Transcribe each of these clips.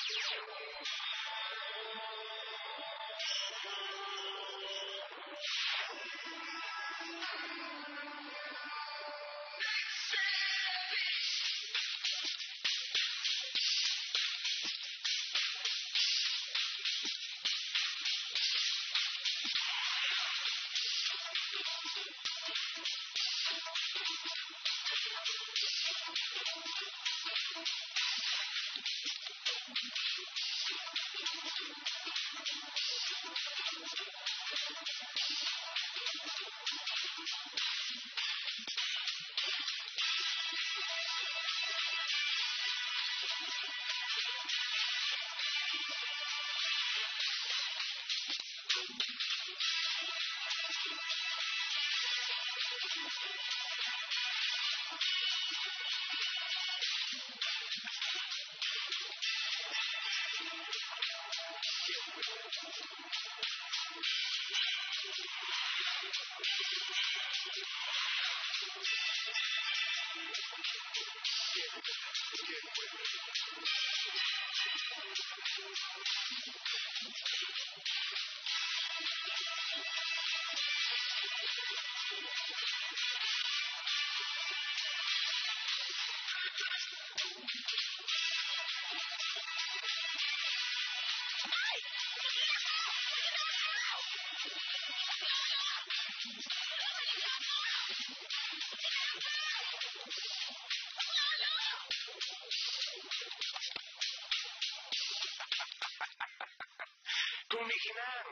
Kumikinang!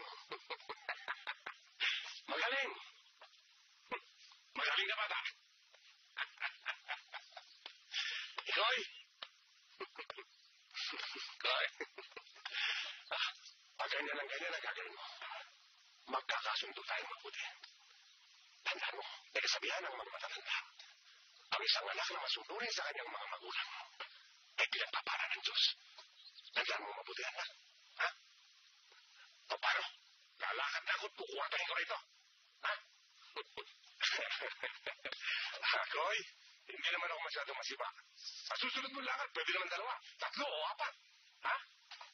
Magaling! Magaling ka bata! Ikoy! Ikoy! Pag ganyan ang gagawin mo, magkakasundo tayong mabuti. Tandaan mo, may kasabihan ng mga matatanda. Ang isang anak na masunurin sa kanyang mga magulang ay pinagpapala ng Diyos. Tandaan mo mabuti, anak. Ha? O paano? Lalakad na ako't kukuwatahin ko rito. Ha? Ako'y, hindi naman ako masyadong masiba. Sa susunod mong lakad, pwede naman 2, 3 o 4. Ha?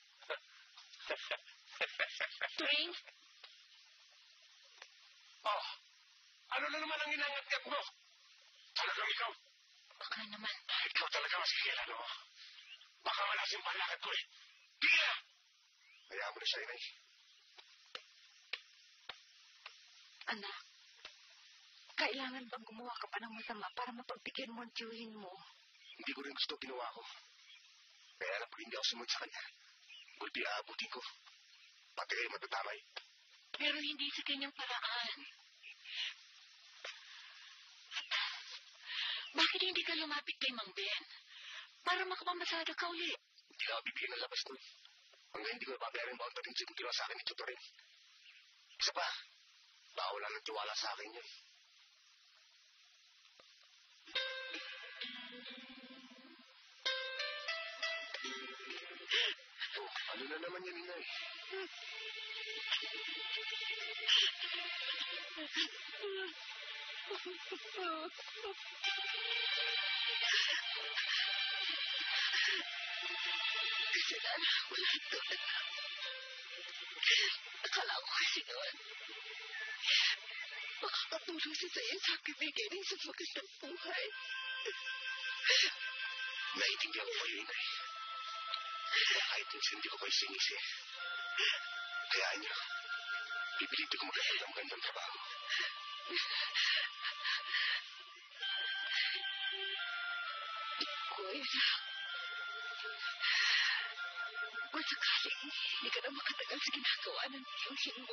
Turing? Oh, ano na naman ang inangat-ngat mo? Talagang ikaw? Baka naman. Ikaw talaga masikila, no? Baka malasim pa lakad ko eh. Tigil na! Hayaan mo na siya, Inay. Anak, kailangan bang gumawa ka pa ng masama para mapagbigyan mo ang tiyuhin mo? Hindi ko rin gusto ginawa ko. Kaya na pag hindi ako sumunod sa kanya, gulpi aabutin ko. Pati kayo matatamay. Pero hindi sa kanyang paraan. Bakit hindi ka lumapit kay Mang Ben? Para makapamasada ka uli. Hindi na ako bibigyan ng labas nun. Hanggang hindi ko napabayaran bawat patinsin kung ginawa sa akin ni Tutorin. Isa pa, baka wala nang tiwala sa akin yun. Oh, ano na naman yan, Inay? Kasalanan ko lahat ito, anak. Akala ko kasi noon, makakatulong siya sa iyo sa kibigay rin sa magandang buhay. Naiintindihan ko kayo, Inay. Kahit minsan hindi ko kayo sinisi. Hayaan niyo. Pipilitin ko magkaroon ng magandang trabaho. Kuya, kung sakaling hindi ka na makatagal sa ginagawa ng tiyuhin mo,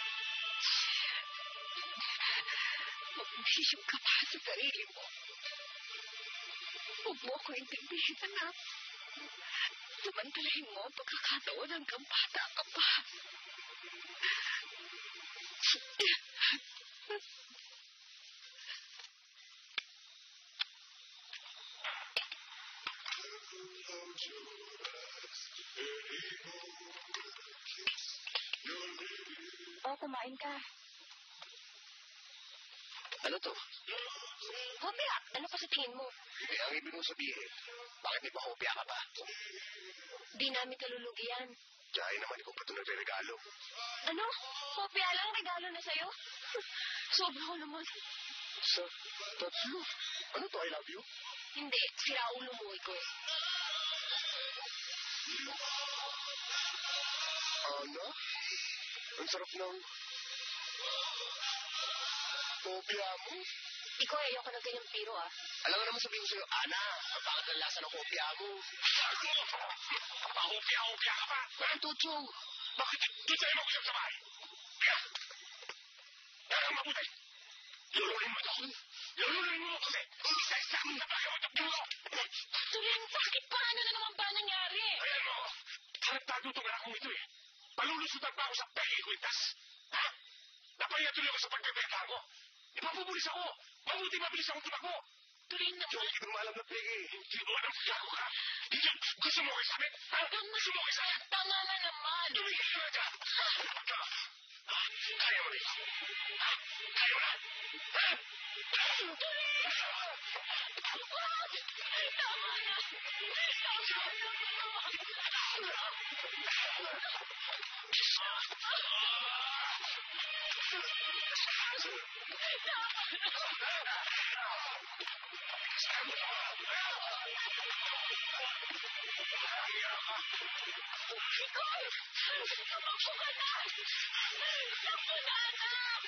magsisip ka pa sa sarili mo. Huwag mo ako intindihin, anak. Samantalahin mo ang pagkakataon hanggang bata ka pa. Oh, kumain ka. Ano to? Mamaya, ano pa sa tingin mo? Ang ibig mong sabihin, Bakit may pakopya ka pa? Di namin kalulugi yan. Diyan naman ikaw pa ito nagre-regalo. Ano? Kopya lang regalo na sa'yo? Sobra ko naman. Sa tatlo? Ano to, I love you? Hindi, sira ulo mo, Ikoy. Ana? Ang sarap ng kopya mo. Ikoy, ayoko na ganyang piro, ah. Alam nga naman sabihin ko sa'yo, Ana, ang bakit ang lasa ng kopya mo? Pakopya-kopya ka pa? Bakit, Tutsong? Bakit? Doon sa'yo mag-usap sa bahay. Kaya, kaya mabuti. Lulunin mo ito. Lulunin mo kasi isa-isa akong napagawa ng pulo. Turing, bakit pa? Ano na naman ba nangyari? Ayan mo, tarantado itong anak kong ito eh. Palulusutan pa ako sa pegi kwintas. Ha? Napahiya tuloy ako sa pagpipenta ko. Ipapubulis ako. Mabuti mabilis akong tumakbo. Turing naman. Hindi mo alam na pegi. Hindi mo alam gago ka. Gusto mo kayo sabi? Ha? Gusto mo kayo sabi? Tama na naman. Tumigil ka na dyan. Kaya mo na ito. Ha? Kaya mo na. Ha? Tama na. Ikoy! Tumakbo ka na! Takbo na, anak!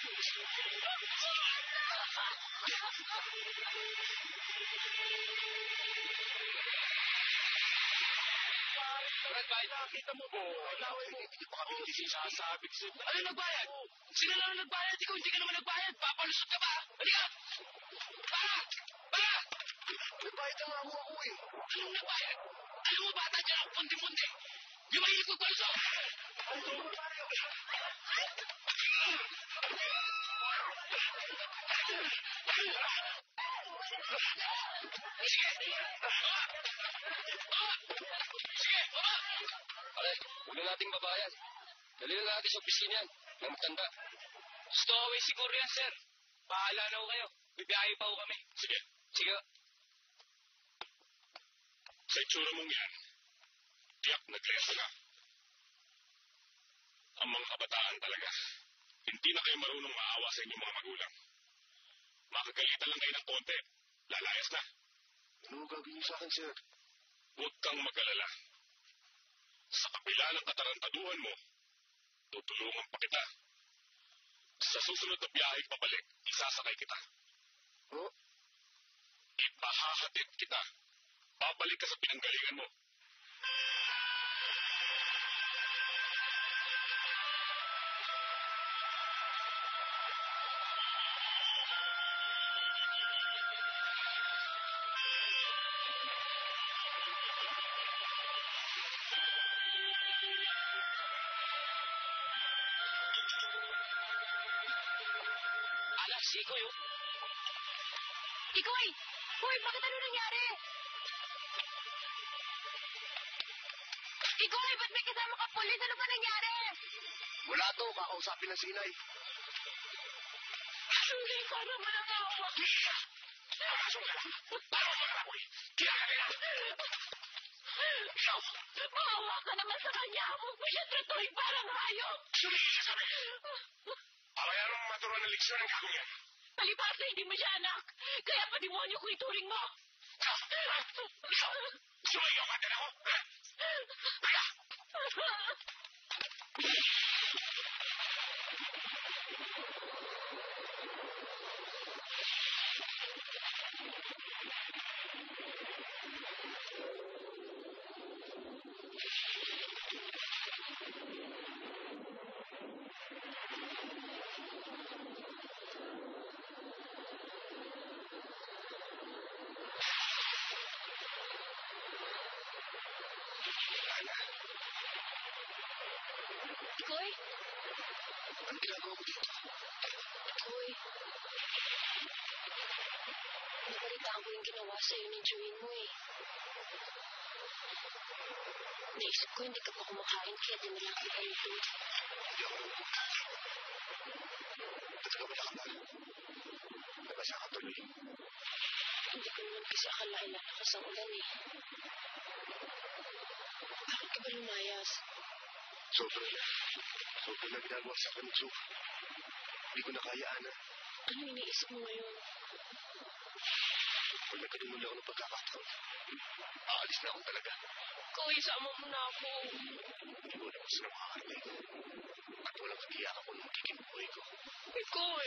Nakita mo po. Hindi pa kami nagsisasabi. Ano nagbayad? Sino lang nagbayad? Ikaw hindi ka naman nagbayad. Papalusot ka ba? Halika! Para! Para! Nagbayad na nga ako eh. Anong nagbayad? Alam mo bata dyan ako pundi-pundi. Di ba ikot ko lusot? Sige! Huwag na nating babayan. Dali na natin sa opisina yan. Nang matanda. Stowaway siguro yan, sir. Bahala na ho kayo. Bibiyahe pa ho kami. Sige. Sige. Sa itsura mong yan, tiyak nagreso na. Ang mga kabataan talaga, hindi na kayo marunong maawa sa inyong mga magulang. Makagalitan lang kayo ng konti. Lalayas na. Ano gagawin niyo sa akin, sir? Huwag kang mag-alala. Sa kapila ng katarantaduhan mo, tutulungan pa kita. Sa susunod na biyaheng pabalik, isasakay kita. Oh? Ipahahatid kita. Babalik ka sa pinanggalingan mo. Alas, Ikoy, oh. Ikoy! Hoy, bakit ano nangyari? Ikoy, ba't may kasama ka pulis? Ano ba nangyari? Wala to, kakausapin ng sinay. Hindi ko naman ang awa. Nakasong ka lang. Paano mga apoy? Kailangan na. Ikaw! Maawa ka naman sa kanya. Huwag mo siya tratuhin parang hayop. Sumigil ka sa amin. Pabayaan mo maturuan ng leksyon ang gagawin yan. Palibasa, hindi mo siya anak. Kaya pa demonyo ko ituring mo. Ikaw! Sumayaw ka din ako? Ha? Kaya! Ikoy? Ano ginagawa mo dito? Ikoy. Nabalitaan ko yung ginawa sa'yo ni Joey mo eh. Naisip ko hindi ka pa kumakain kaya dinala kita rito. Hindi ako naman. Ba't ka ba nakamal? Nabasa ka tuloy. Hindi ko naman kasi akalain na lakas ang ulan eh. Bakit ka ba lumayas? Sobrang na ginagawa sa akin, So. Hindi ko na kaya, Ana. Ano iniisip mo ngayon? Pag nagkaroon muli ako ng pagkakataon, aalis na ako talaga. Koy, sama mo na ako. Hindi ko naman sila makakarinig. At walang katiyak ako ng magiging buhay ko. Koy!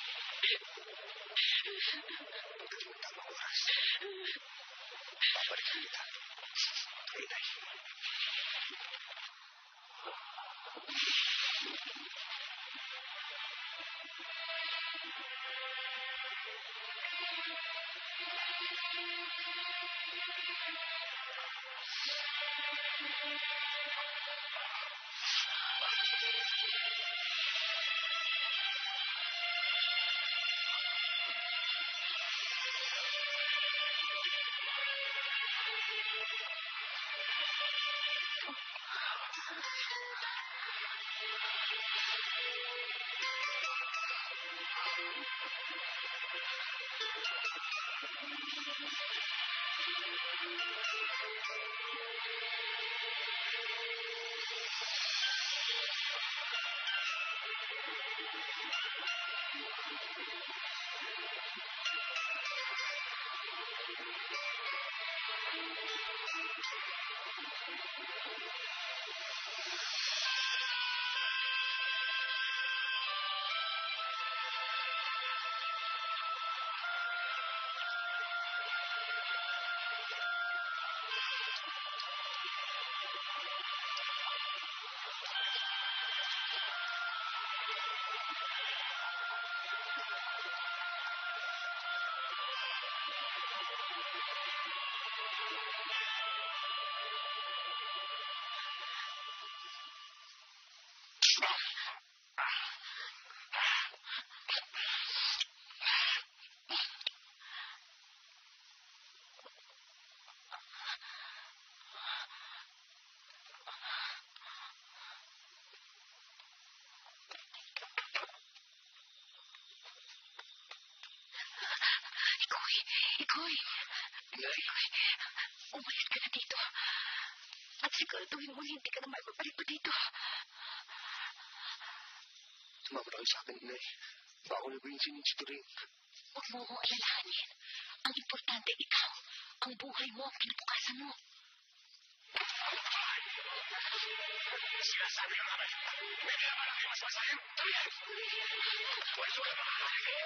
Pagdating ng tamang oras, babalikan kita. Kay Inay. Ikoy! Inay! Umalis ka na dito. At siguraduhin mo hindi ka na maibabalik pa dito. Tumama na kayo sa akin, Inay. Baka ko na ba yung sininstiturin? Huwag mo akong alalahanin. Ang importante ikaw. Ang buhay mo, ang kinabukasan mo. Sinasabi ng abay. May pinapalang kayo mas masayang. Tayan! Pwesto ka mga kakay.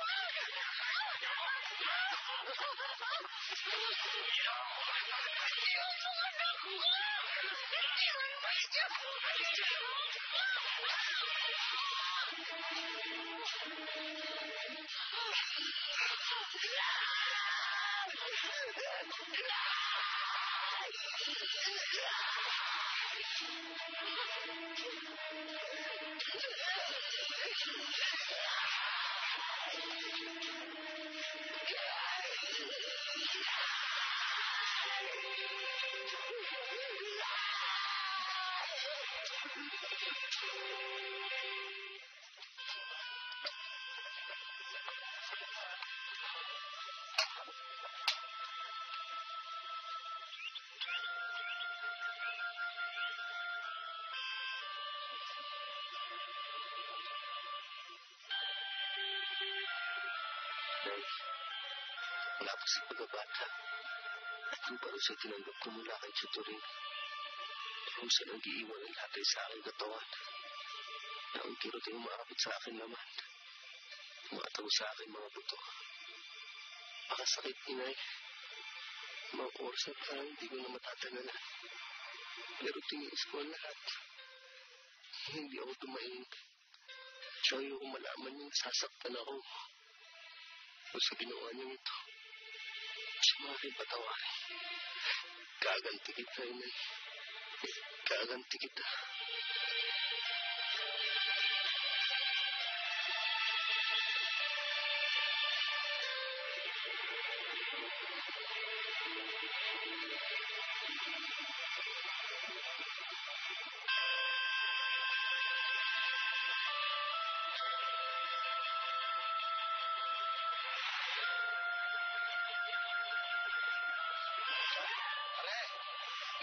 Nay, wala pa si pagkabata. At yung parusa tinanggap ko mula kay Tutoring. Kung saan ang iiwan ang latay sa aking katawan. Na ang kirot ay umaabot sa akin naman. Tumataw sa akin mga buto. Pakasakit, Inay. Mga oras na parang hindi ko na matatagalan. Pero tiniis ko ang lahat. Hindi ako tumaing. Siya ayoko malaman yung sasaktan ako. O sa ginawa niyang ito. Siya maaaring patawarin. Gaganti kita, Inay. Gaganti kita.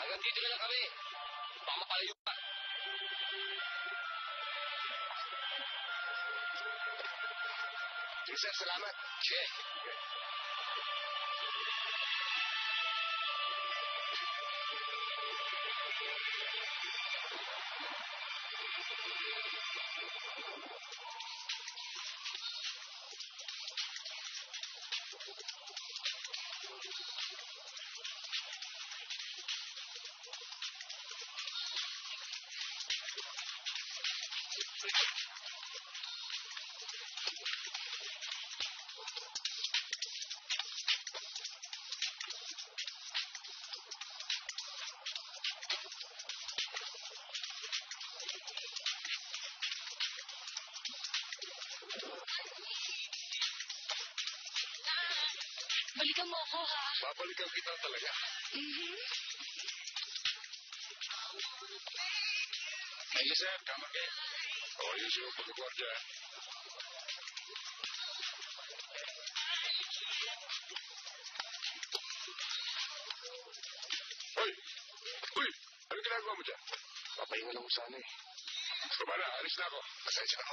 Hanggang dito na lang kami. Baka mapalayo pa. Sige, sir. Salamat. Sige. Balikan mo ako, ha? Babalikan kita talaga. Ayun, sir. Tama kayo. O, yun yung pagkakordya. Hoy! Uy! Anong ginagawa mo dyan? Papahinga lang ko sana eh. Tama na, alis na ako. Pasensya na ako.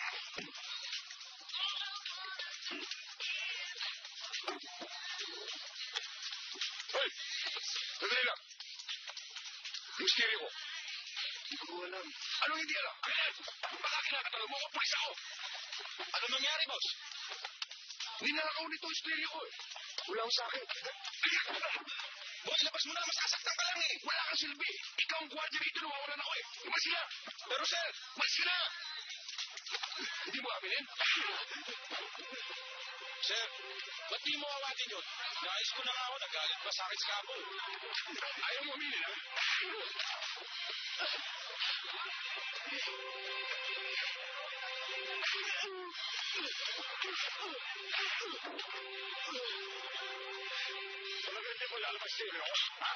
Hoy! Sandali lang. Yung stereo ko. Hindi ko alam. Anong hindi alam? Ayan! Baka kinakatanong mo, pulis ako! Ano nangyari, boss? Ninakaw nito yung stereo ko eh. Wala ko sa akin. Boss, labas mo na, masasaktan ka lang eh. Wala kang silbi. Ikaw ang gwardiya rito, nawawalan ako eh. Lumas ka na. Pero sir, mas ka na. Hindi mo aminin? Sir, ba't di mo awatin yun? Nais ko na nga ako, nagalit pa sa akin sa kapo. Ayaw mo aminin, ha? Talaga hindi mo lalabas din ako, ha?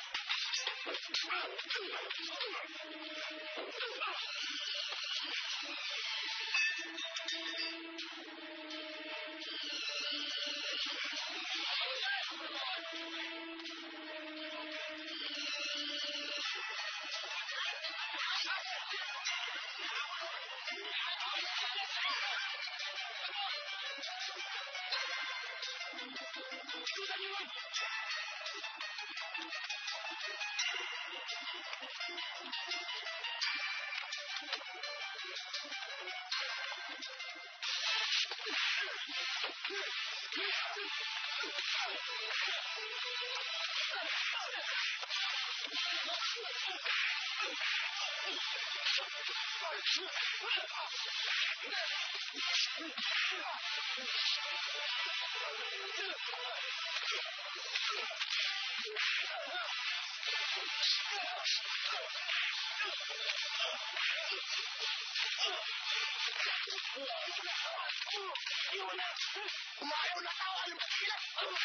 Umayaw na tao, alam ka sila!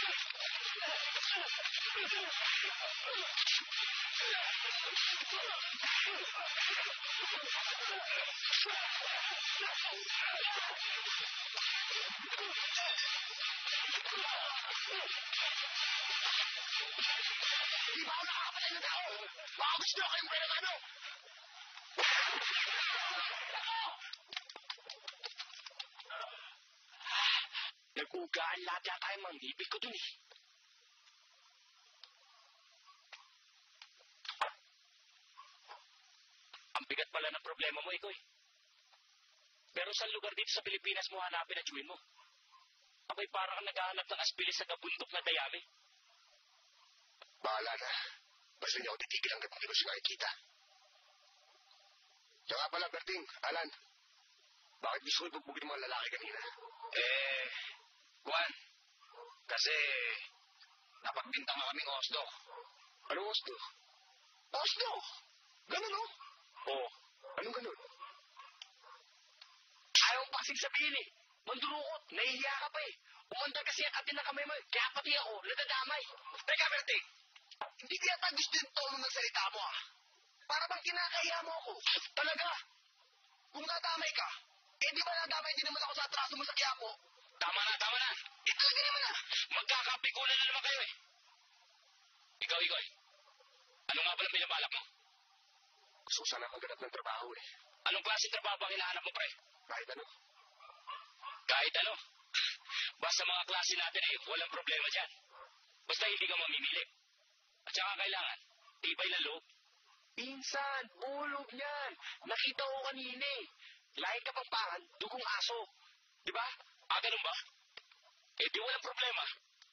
Di ba ako nakakapatay ng tao? Baka gusto nyo kayong pwede ano? Nag-ugaan lahat yata yung mga ngipin ko dun eh. Ang bigat pala ng problema mo, Ikoy. Pero saan lugar dito sa Pilipinas mo hanapin ang chewin mo? Ako'y parang naghahanap ng aspilis sa kabundok na dayami. Bahala na. Basta niya ako titigil hanggat hindi ko siya nakikita. Saka pala, Berting, Alan, bakit gusto ko ipagbugin mga lalaki kanina? Juan, kasi napagbintang kaming Oslo. Anong Oslo? Oslo? Ganun, no? Oo. Anong ganun? Ayaw pa kasing sabihin eh. Mandurukot, nahihiya ka pa eh. Umandar kasi ang atin na kamay mo eh. Kaya pati ako, nadadamay. Teka, Berting, hindi ko yata gusto yung tono ng salita mo ah. Para bang kinakahiya mo ako. Talaga? Kung nadamay ka, eh di ba nadamay din naman ako sa atraso mo sa Quiapo? Tama na, tama na. Eh talaga naman ah. Magkakapikulan na naman kayo eh. Ikaw, Ikoy. Ano nga ba ang binabalak mo? Gusto ko sana maghanap ng trabaho eh. Anong klase trabaho ang hinahanap mo, pre? Kahit ano. Kahit ano. Basta mga klase natin eh, walang problema dyan. Basta hindi ka mamimili. At saka kailangan, tibay na loob. Pinsan, bulog yan. Nakita ko kanina eh. Lahi ka pagpangan, dugong aso. Di ba? Ganun ba? Eh di walang problema.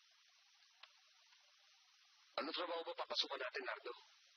Ano trabaho ba papasukan natin, Nardo?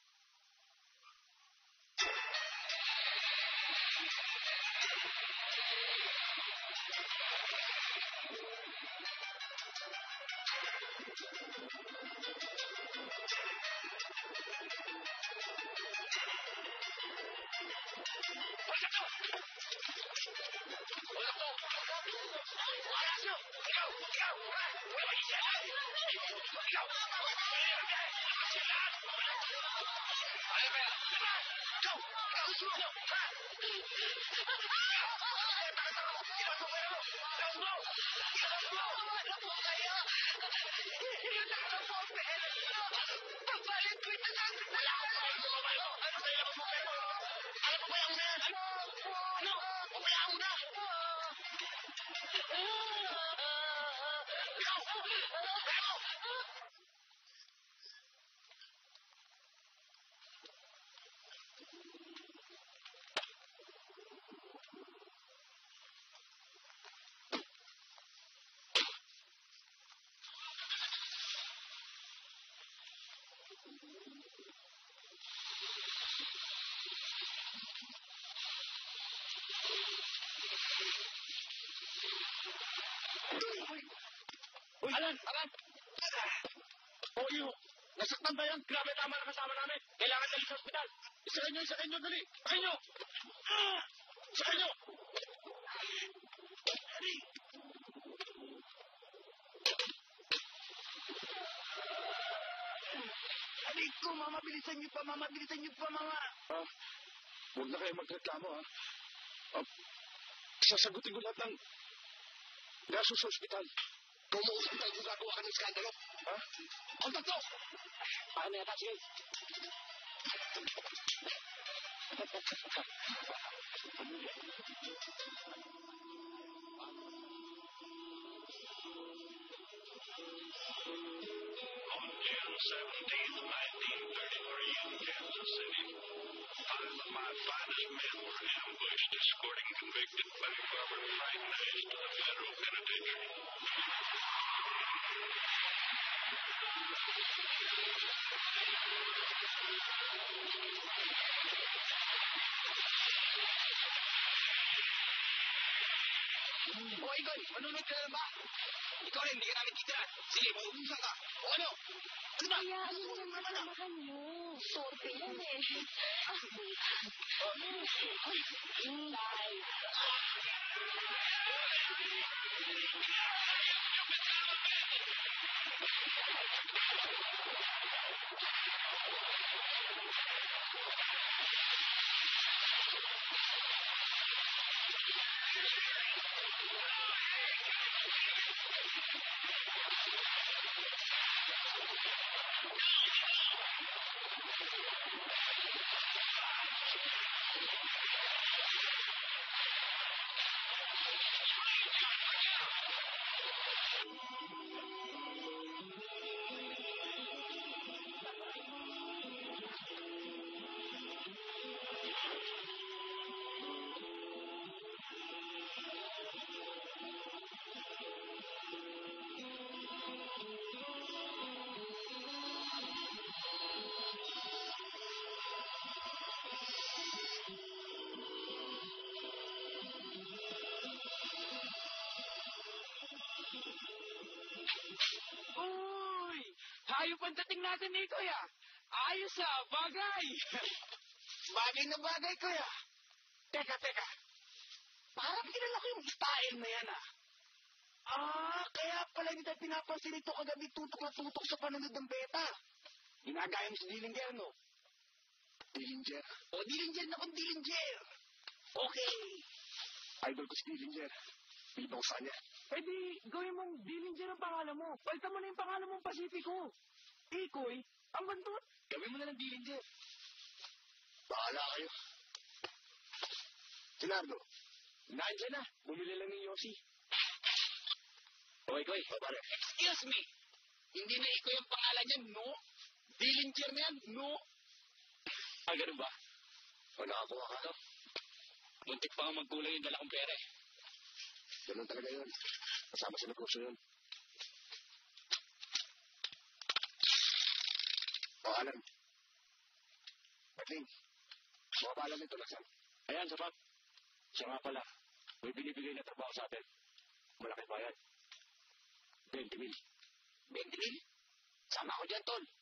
Uy, Alan! Poyo! Nasaktan ba yan? Grabe tama na kasama namin. Kailangan dali sa ospital. Isakay nyo, dali. Sakay nyo! Sakay nyo! Adik ko, mama, bilisan niyo pa, mama. Huwag na kayo magreklamo, ha? Sasagutin ko lahat ng gaso sa ospital. Kung mo-ospital kung gagawa ka ng skandalo. Ha? Kontak to! Paano yata, sige? On June 17th, 1933, in Kansas City, 5 of my finest men were ambushed escorting convicted bank robber Frank Nash to the federal penitentiary. O, Igor, manunod ka na ba? Ikaw rin, hindi ka namin titira. Sige, maubusan ka. O ano? Ano ba? Hayaan mo na samahan mo. Sorte yan eh. Inday. Uy! Hayop ang dating natin ni Kuya. Ayos bagay. Bagay na bagay, Kuya. Teka. Parang kilala ko yung style na yan, kaya pala hindi tayo pinapansin ito kagabi tutok na tutok sa panunod ng beta. Ginagaya mo si Dillinger, no? Dillinger? O, Dillinger na kung Dillinger. Okay. Idol ko si Dillinger. Pilip ako sa kanya. Eh di, gawin mong Dillinger ang pangalan mo. Palitan mo na yung pangalan mong Pacifico. Ikoy, Ang buntot. Gawin mo na ng Dillinger. Bahala kayo. Sinardo, Nandiyan na. Bumili lang ni Yossi. okay, Koy. Pare. Excuse me. Hindi na ikaw yung pangalan niya, no? Dillinger na yan, no? Ah, ganun ba? O nakakuha ka, no? Muntik pa nga magkulang yung dala kong pera eh. Ganun talaga yun. Kasama sa negosyo yun. O, Alan. Batling, makapalan nito na saan? Ayan, sapat. Siya nga pala. May binibigay na trabaho sa atin. Malaki pa yan. 20 mil. 20 mil? Sama ako dyan, Tol.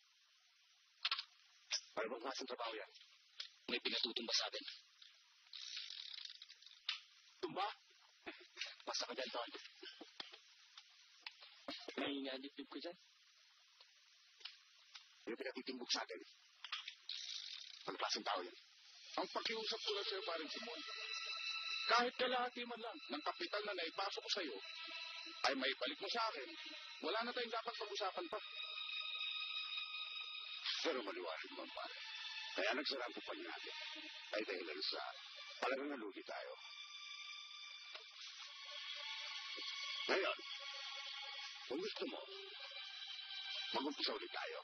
Para bang klaseng trabaho yan? May pinatutumba sa atin. Tumba? Basta ka dyan, Tol. Nanginganip-dip ko dyan. Yung pinatitimbog sa atin. Ano klaseng tao yan? Ang pakiusap ko lang sa'yo, paring Simon. Kahit kalahati man lang ng kapital na naipasok ko sa'yo, ay may balik mo sa akin. Wala na tayong dapat pag-usapan pa. Pero maliwanag naman, pare. Kaya nagsara ang kumpanya natin. Ay dahilan sa talagang nalugi tayo. Ngayon, kung gusto mo, mag-umpisa ulit tayo.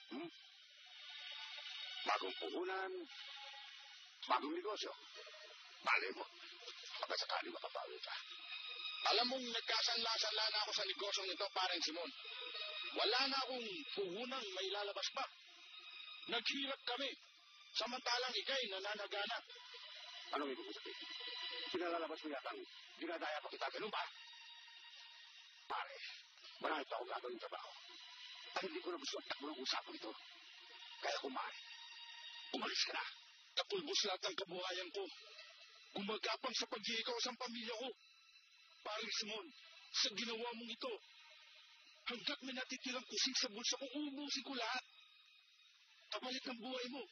Bagong puhunan, bagong negosyo. Malay mo, baka sakali makabawi ka. Alam mong nagkasanla-sanla na ako sa negosyong ito, paring Simon. Wala na akong puhunang may lalabas pa. Naghirap kami, samantalang ikay nananagana. Anong ibig mo sabihin? Pinalalabas mo yatang dinadaya pa kita, ganun ba? Pare, marami pa akong gagawin trabaho. At hindi ko na gusto ang takbo ng usapan ito. Kaya kumari, umalis ka na. Napulbos lahat ng kabuhayan ko. Gumagapang sa pag-iikaw sa pamilya ko. Paring Simon, sa ginawa mong ito, hanggat may natitirang kusing sa bulsa ko, uubusin ko lahat. Kapalit ng buhay mo.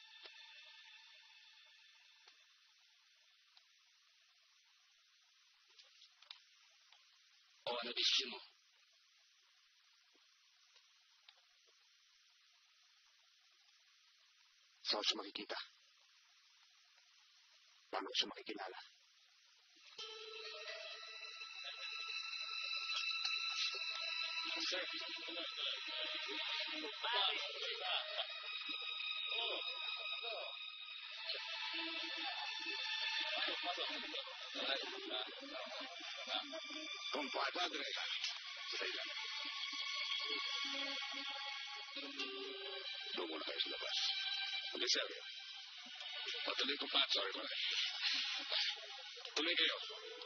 O ano desisyon mo? Saan ko siya makikita? Paano ko siya makikilala? Compadre. Sandali lang. Doon muna kayo sa labas. Okay, sir. Patuloy ko pa. Sorry, pare. Tuloy kayo.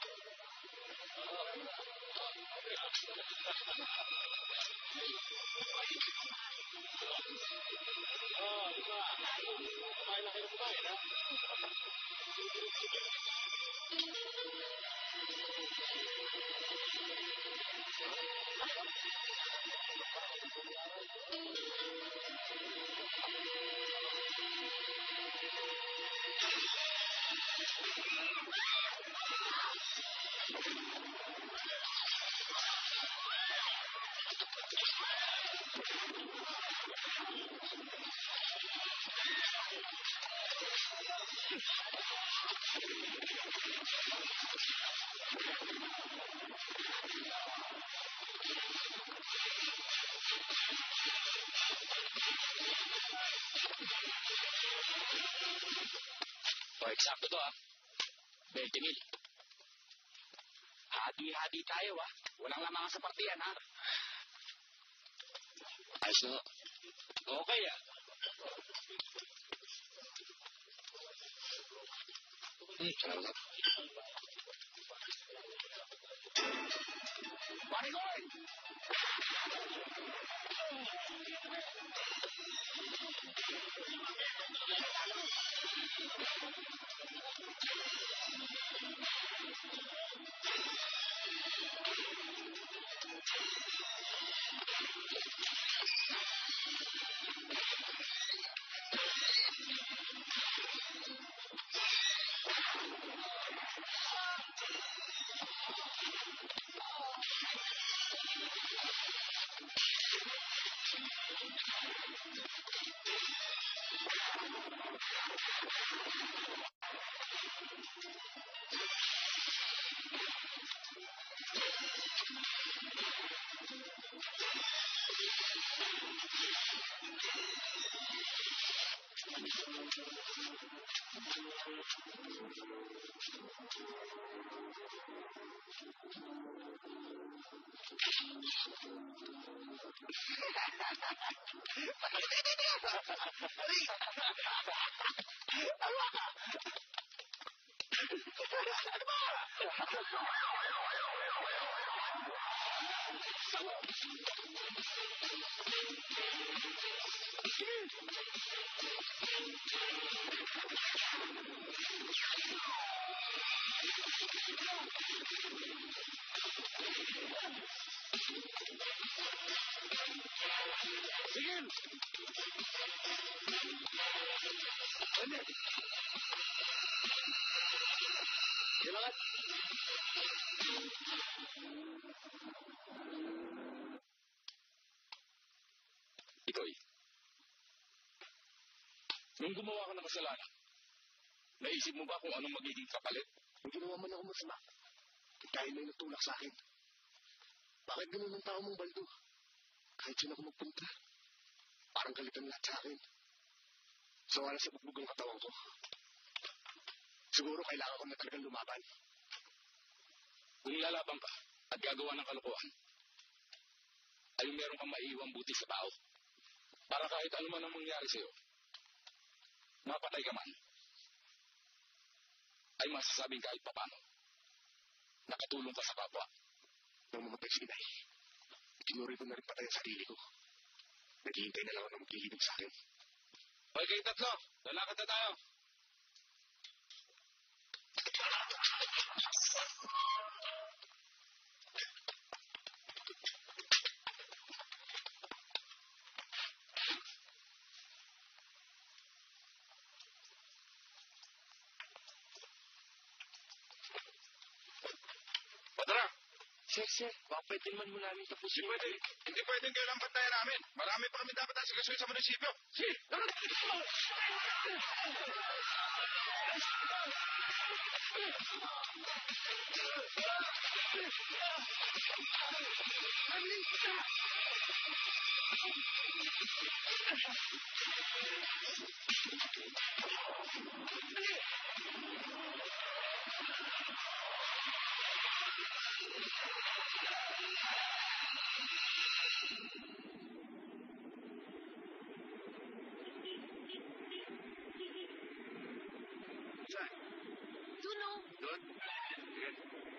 O, eksakto to, 20 mil. Hati-hati tayo, Walang lamangan sa partiyan, Ayos na. Okay, Salamat. Marigoy! Sige! Ano? Kailangan. Ikoy, nung gumawa ka ng kasalanan, naisip mo ba kung anong magiging kapalit? Kung ginawa man ako masama, dahil may natulak sa akin. Bakit ganun ang tao mong Baldo? Kahit saan ako magpunta, parang kalitan lahat sa akin. So wala sa bugbog ang katawan ko. Siguro kailangan ko na talagang lumaban. Kung lalaban ka at gagawa ng kalokohan, ay meron kang maiiwang buti sa tao. Para kahit ano man ang mangyari sa'yo, mapatay ka man, ay masasabing kahit papano, nakatulong ka sa kapwa. Nang mamatay si Inay, tinuri ko na rin patay ang sarili ko. Naghihintay na lang ako na maglilibing sa akin. Hoy, kayo tatlo, lalakad na tayo. Padra, Sir, baka pwede man mo namin tapusin. hindi pwedeng kayo lang bantayan namin. Marami pa kami dapat asikasuhin sa munisipyo. Sige, Tuno. Doon? Sige.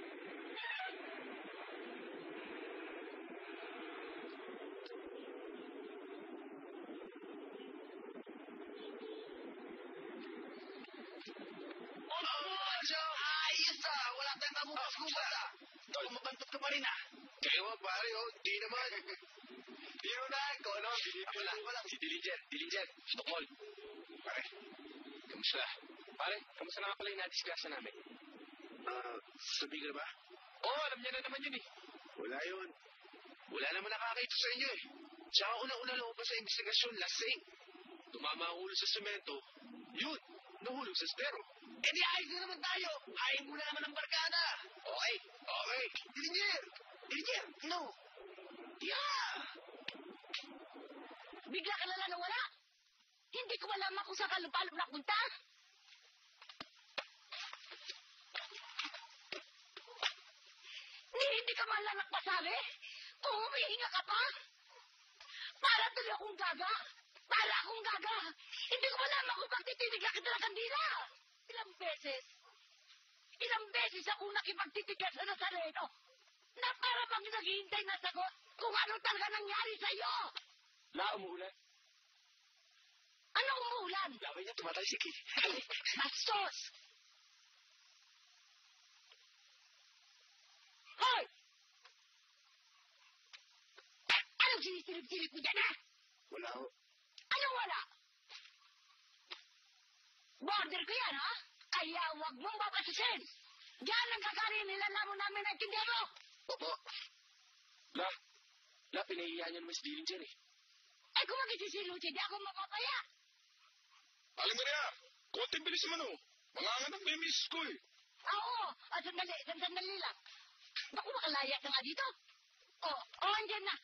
ayos ah! Wala tayong kabukas-bukas ah! Tol, mabantot ka pa rin ah! Kayo nga pare, di naman. Pinunahan ko, no? Ako lang, si Dillinger, Stockmall. Pare, kamusta? Pare, kamusta na nga pala yung nadisgrasya namin? Sabi ka na ba? Oo, alam niya na naman yun eh. Wala yun. Wala naman nakakita sa inyo eh. Tsaka una-una lang pa sa investigasyon, lasing. Tumama ang ulo sa semento. Yun, nahulog sa estero. Eh di ayos na naman tayo. Ayaw mo na naman ang barkada. Okay. Dillinger, no. Yeah. Bigla ka na lang nawala. Hindi ko malaman kung saan ka lupalop napunta. Hindi ka man lang nagpasabi. Kung humihinga ka pa. Para tuloy akong gaga. Hindi ko malaman kung pagtitinig ka kita ng kandila. Ilang beses akong nakipagtitigas sa Nazareno na para bang naghihintay na sagot kung ano talaga nangyari sa'yo. Umuulan. Ano umuulan? Laway niya, tumatalsik eh. Bastos! Hoy! Anong sinisilip-silip mo dyan, ha? Wala ho. Anong wala? Border ko yan, ha? Kaya huwag Sen! Diyan ang kakarin nila namo namin ang tindero! Opo. Pinahiya niya naman si Dillinger eh. Ay, kung magisisilo siya, di ako mapapaya! Aling Maria, konting bilis mo, no? Mga anak na yung misis ko, eh. Oo, sandali lang. Naku, makalaya ka nga dito. Andyan na.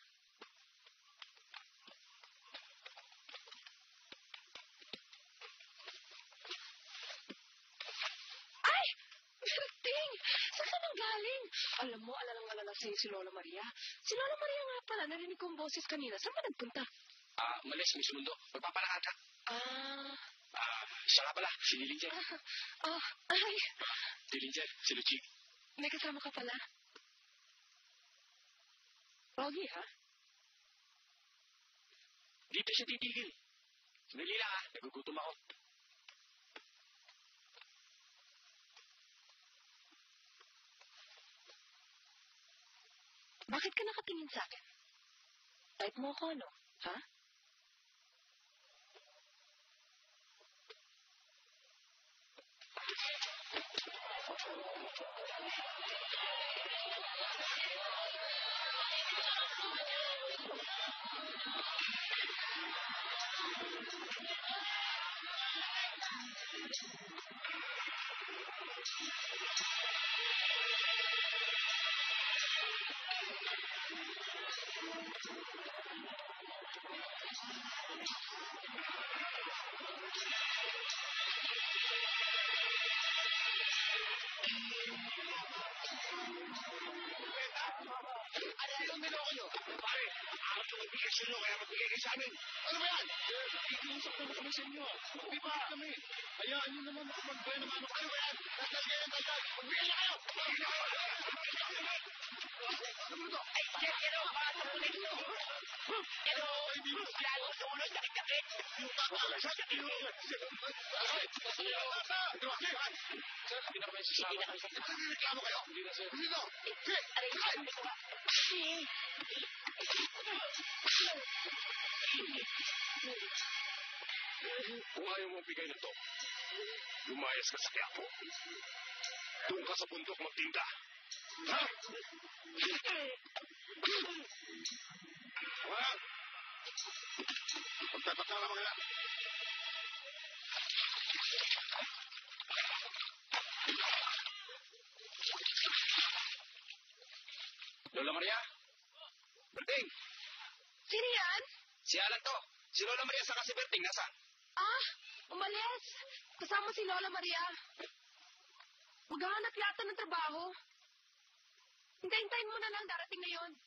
Ay! Berting! Saan ka nang galing? Alam mo, alalang-alala sa'yo si Lola Maria. Si Lola Maria nga pala, narinig ko ang boses kanina. Saan ka nagpunta? Malis, Miss Mundo. Magpapalakad ka. Siya nga pala, si Dillinger. Ay, Dillinger, si Luchi. may kasama ka pala. Pogi, ha? Dito siya titigil. Sandali lang ha, nagugutom ako. Bakit ka nakatingin sa akin? Type mo ako, ano? Ha? Anong niloko nyo? Pare, araw yung obligasyon nyo, kaya magbigay kayo sa amin. Ano ba yan? Ikiusap na kami sa inyo. Magbibigay kami. Hayaan nyo naman ako mag-buy ng ano. Ano ba yan? Dagdag kayo ng dagdag. Magbigay na kayo! Ano ba ito? Pero, para sa pulis mo. Pero, lalo sumunod, sakit-sakit. Sir, hindi na kami sasama. Nagreklamo kayo? Hindi na, sir. Dito! Sige! Aray, sabi ko. Kung ayaw mo bigay na to, lumayas ka sa Quiapo. Doon ka sa bundok magtinda. Ha? Wala! Magtatak na naman yan. Lola Maria? Berting! Sino yan? Si Alan to. Si Lola Maria saka si Berting, nasaan? Umalis. Kasama si Lola Maria. Maghahanap yata ng trabaho. Hintayin mo na lang, darating na yon.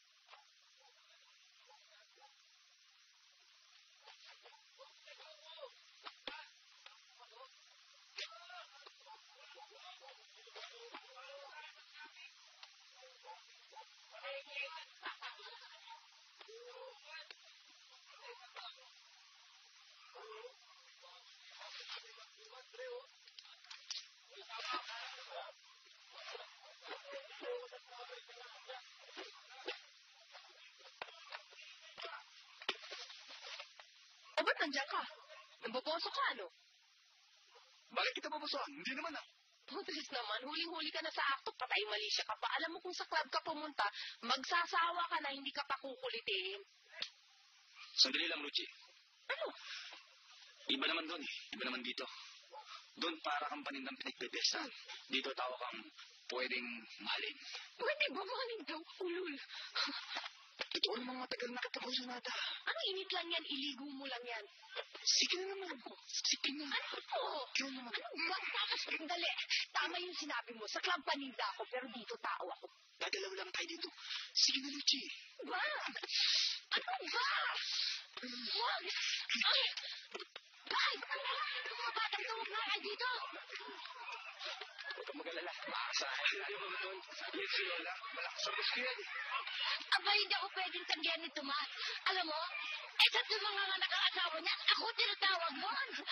O ba't nandiyan ka? Namboboso ka, ano? Bakit kita babasoan? Hindi naman ah. Putres naman, huling-huli ka na sa akto, patay mali siya ka pa. Alam mo kung sa club ka pumunta, magsasawa ka na hindi ka pa kukulitin. Sandali lang, Luchi. Ano? Iba naman doon eh. Iba naman dito. Doon para kang panindang pinagbebesan. Dito tao kang pwedeng mahalin. Pwede ba mahalin daw, ulul? Totoo naman matagal na kita kusunada. Ano init lang yan, iligo mo lang yan. Sige na naman. Sige na. Ano? Ikaw naman. Dali, tama yung sinabi mo. Sa club paninda ako, pero dito tao ako. Dadalaw lang tayo dito. Sige na, Luchi. Ba? Ano ba? Wag! Ay! Ay! Mga batang tawag na kayo dito! Huwag kang mag-alala. Maasahan. Alam mo doon, yan si Lola. Malakas ang gusto yan. Aba, hindi ako pwedeng tanggihan ni Tomas. Alam mo, sa mga nakakasawa niya, ako tinatawag mo.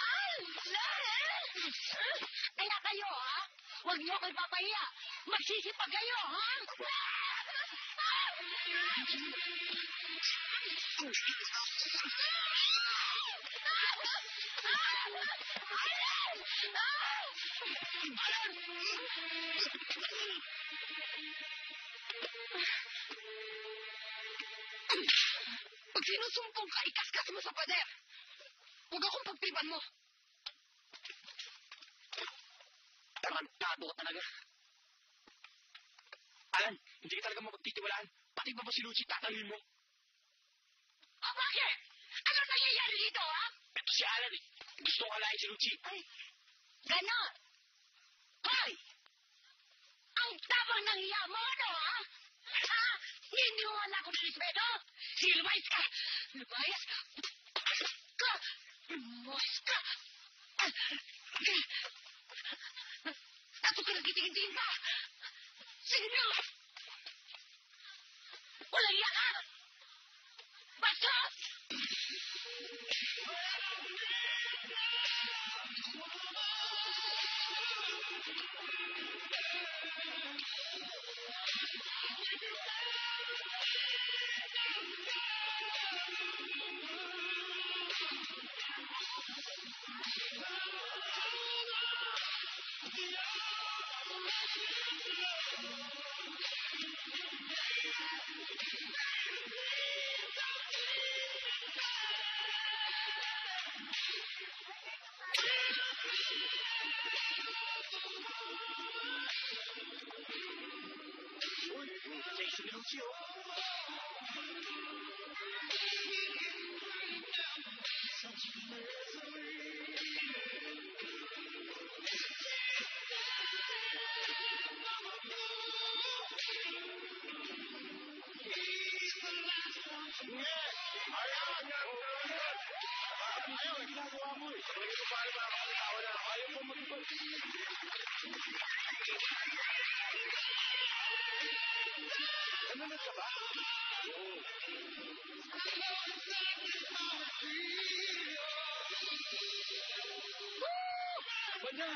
Kaya kayo, ha? Huwag niyo ako ipapahiya. Magsisipag kayo, ha? Pag sinusumpong ka, ikaskas mo sa pader. Huwag akong pagtipan mo. Tarantado ka talaga. Alan, hindi ka talaga mapagtitiwalaan. Pati ba si Lucy tatanungin mo? Bakit? Ano nangyayari dito, ha? Ito si Alan eh. Gusto kong alayin si Lucy. Ay, ganon. Hoy! Ang tabang ng iya mo, ano, ha? Ha? Hindi mo wala ko ng respeto? Sige, lumayas ka! Lumayas ka! Lumayas ka! Nato ka nagtitingin-tingin pa! Sige na! Walang iya ka! Bastos! Uy, sexy ni Lucy oh. Ayaw, ginagawa mo eh. Hindi ko paano makakapagtawa na. Ayaw mo mag-ibag. Nanonood ka ba? Oo. Banda!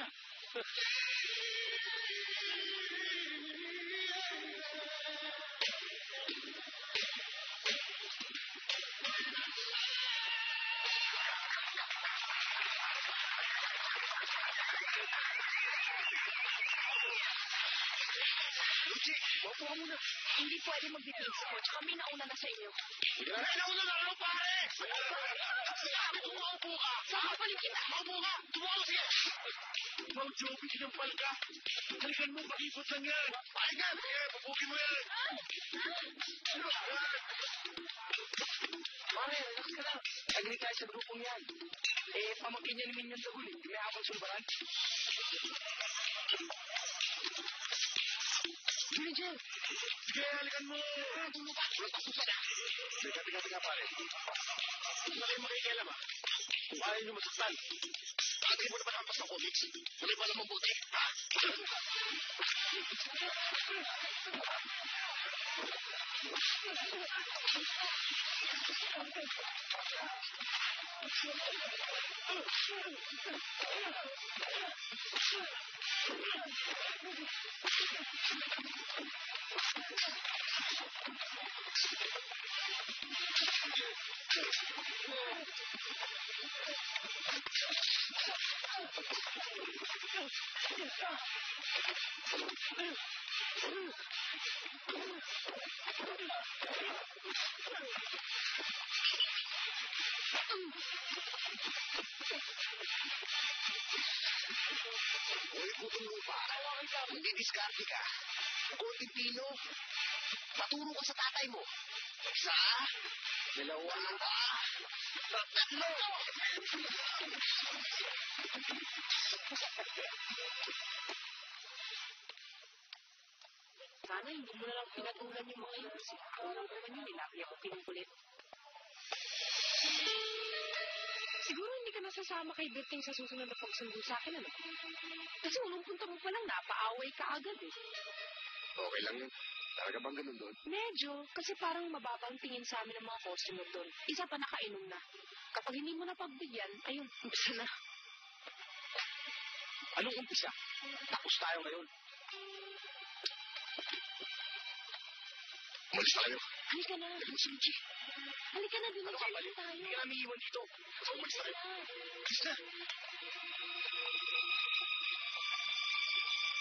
Lucy, maupo ka muna. Hindi pwede mag-details ko. Tsaka may nauna na sa inyo. Ay, nauna na ako, pare! Sabi ko, maupo ka! Sakapalig kita! Maupo ka! Tumawag, sige! Mang Joby, sinampal ka! Halikan mo, pakipot lang yan! Pahingan! Sige, papukin mo yan! Pare, relax ka lang. Agree tayo sa grupong yan. Eh, pamangkin niya ni Minion Dagul eh. May habang sulbaran. Julie Jen! Sige, halikan mo! Walang tapusan ah! Teka, pare. Huwag na kayo makikialam ah. Kung ayaw nyo masaktan. Tagay mo na ba nakampas ng comics? Wala ba naman buti? Ha? Uy, putong lupa. Hindi diskarte ka. Kunting pino. Paturo ka sa tatay mo. Isa, dalawa, tatlo. Sana hindi mo na lang pinatulan yung mga yun. Siguro naman yun, nilaki ako pinukulit. Siguro hindi ka nasasama kay Berting sa susunod na pagsundo sa akin, ano? Kasi unang punta mo pa lang, napaaway ka agad eh. Okay lang yun. Talaga bang ganun doon? Medyo, kasi parang mababang tingin sa amin ng mga customer doon. Isa pa nakainom na. Kapag hindi mo na pagbigyan, ayun, umpisa na. Anong umpisa? Tapos tayo ngayon. Umalis tayo. Halika na. Si Lucy. Halika na, Ano ka binigyan balik? tayo. Hindi ka namin iwan dito. Umalis tayo. Alis na.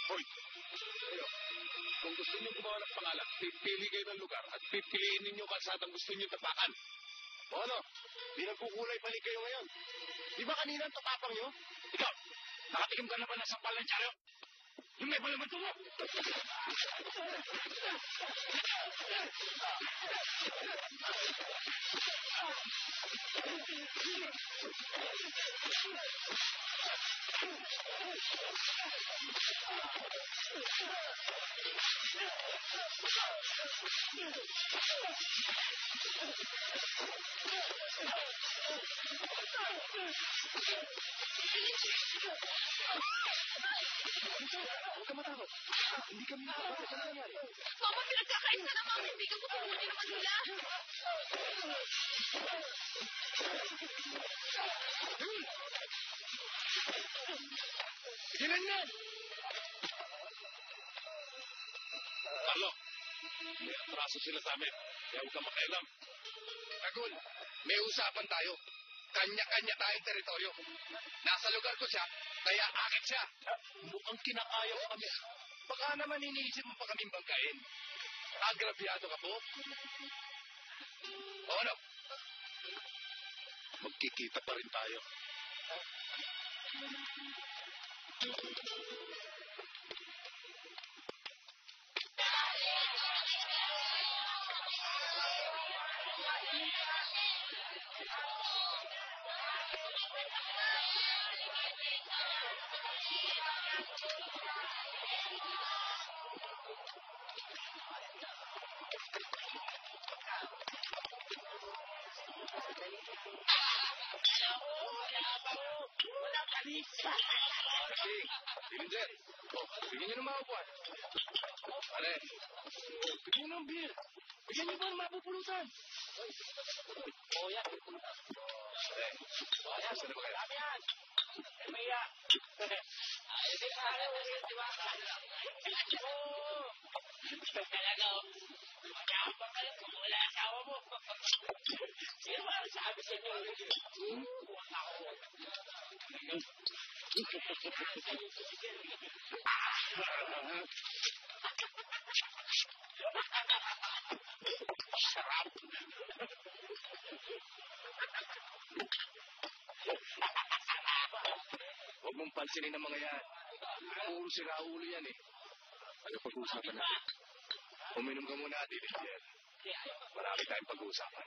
Hoy, kayo, kung gusto niyo gumawa ng pangalan, pipili kayo ng lugar at pipiliin ninyo kalsadang gusto niyo tapakan. O ano? Di nagkukulay balik kayo ngayon. Di ba kanina ang tapapang niyo? Ikaw, nakatikim ka na ba ng sampal ng dyaryo? Yung may balaman mo! Huwag ka matakot. Hindi kami nakakot sa nangyari. Mama, pinagkakait ka na, Mama. Hindi ka tutulungan naman nila. Sigilan yan! Carlo, may atraso sila sa amin. Kaya huwag kang makialam. Agul, may usapan tayo. Kanya-kanya tayong teritoryo. Nasa lugar ko siya, kaya akit siya. Mukhang kinakaya ko kami. Baka naman iniisip mo pa kaming bangkain. Agrabyado ka po? O ano? Magkikita pa rin tayo. Kasi, Dillinger, bigyan niyo ng mga upuan. Pare, bigyan niyo ng beer. Bigyan niyo ba ng mapupulutan? Pare, gusto na ba kayo? Sarap! Huwag mong pansinin ang mga yan. Puro siraulo yan eh. Ano pag-uusapan natin? Uminom ka muna, Dillinger. Marami tayong pag-uusapan.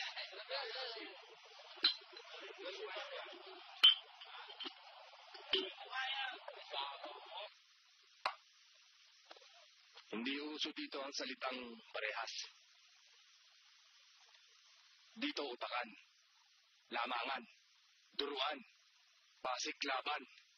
Hindi uso dito ang salitang parehas. Dito utakan, lamangan, duruan, pasiklaban.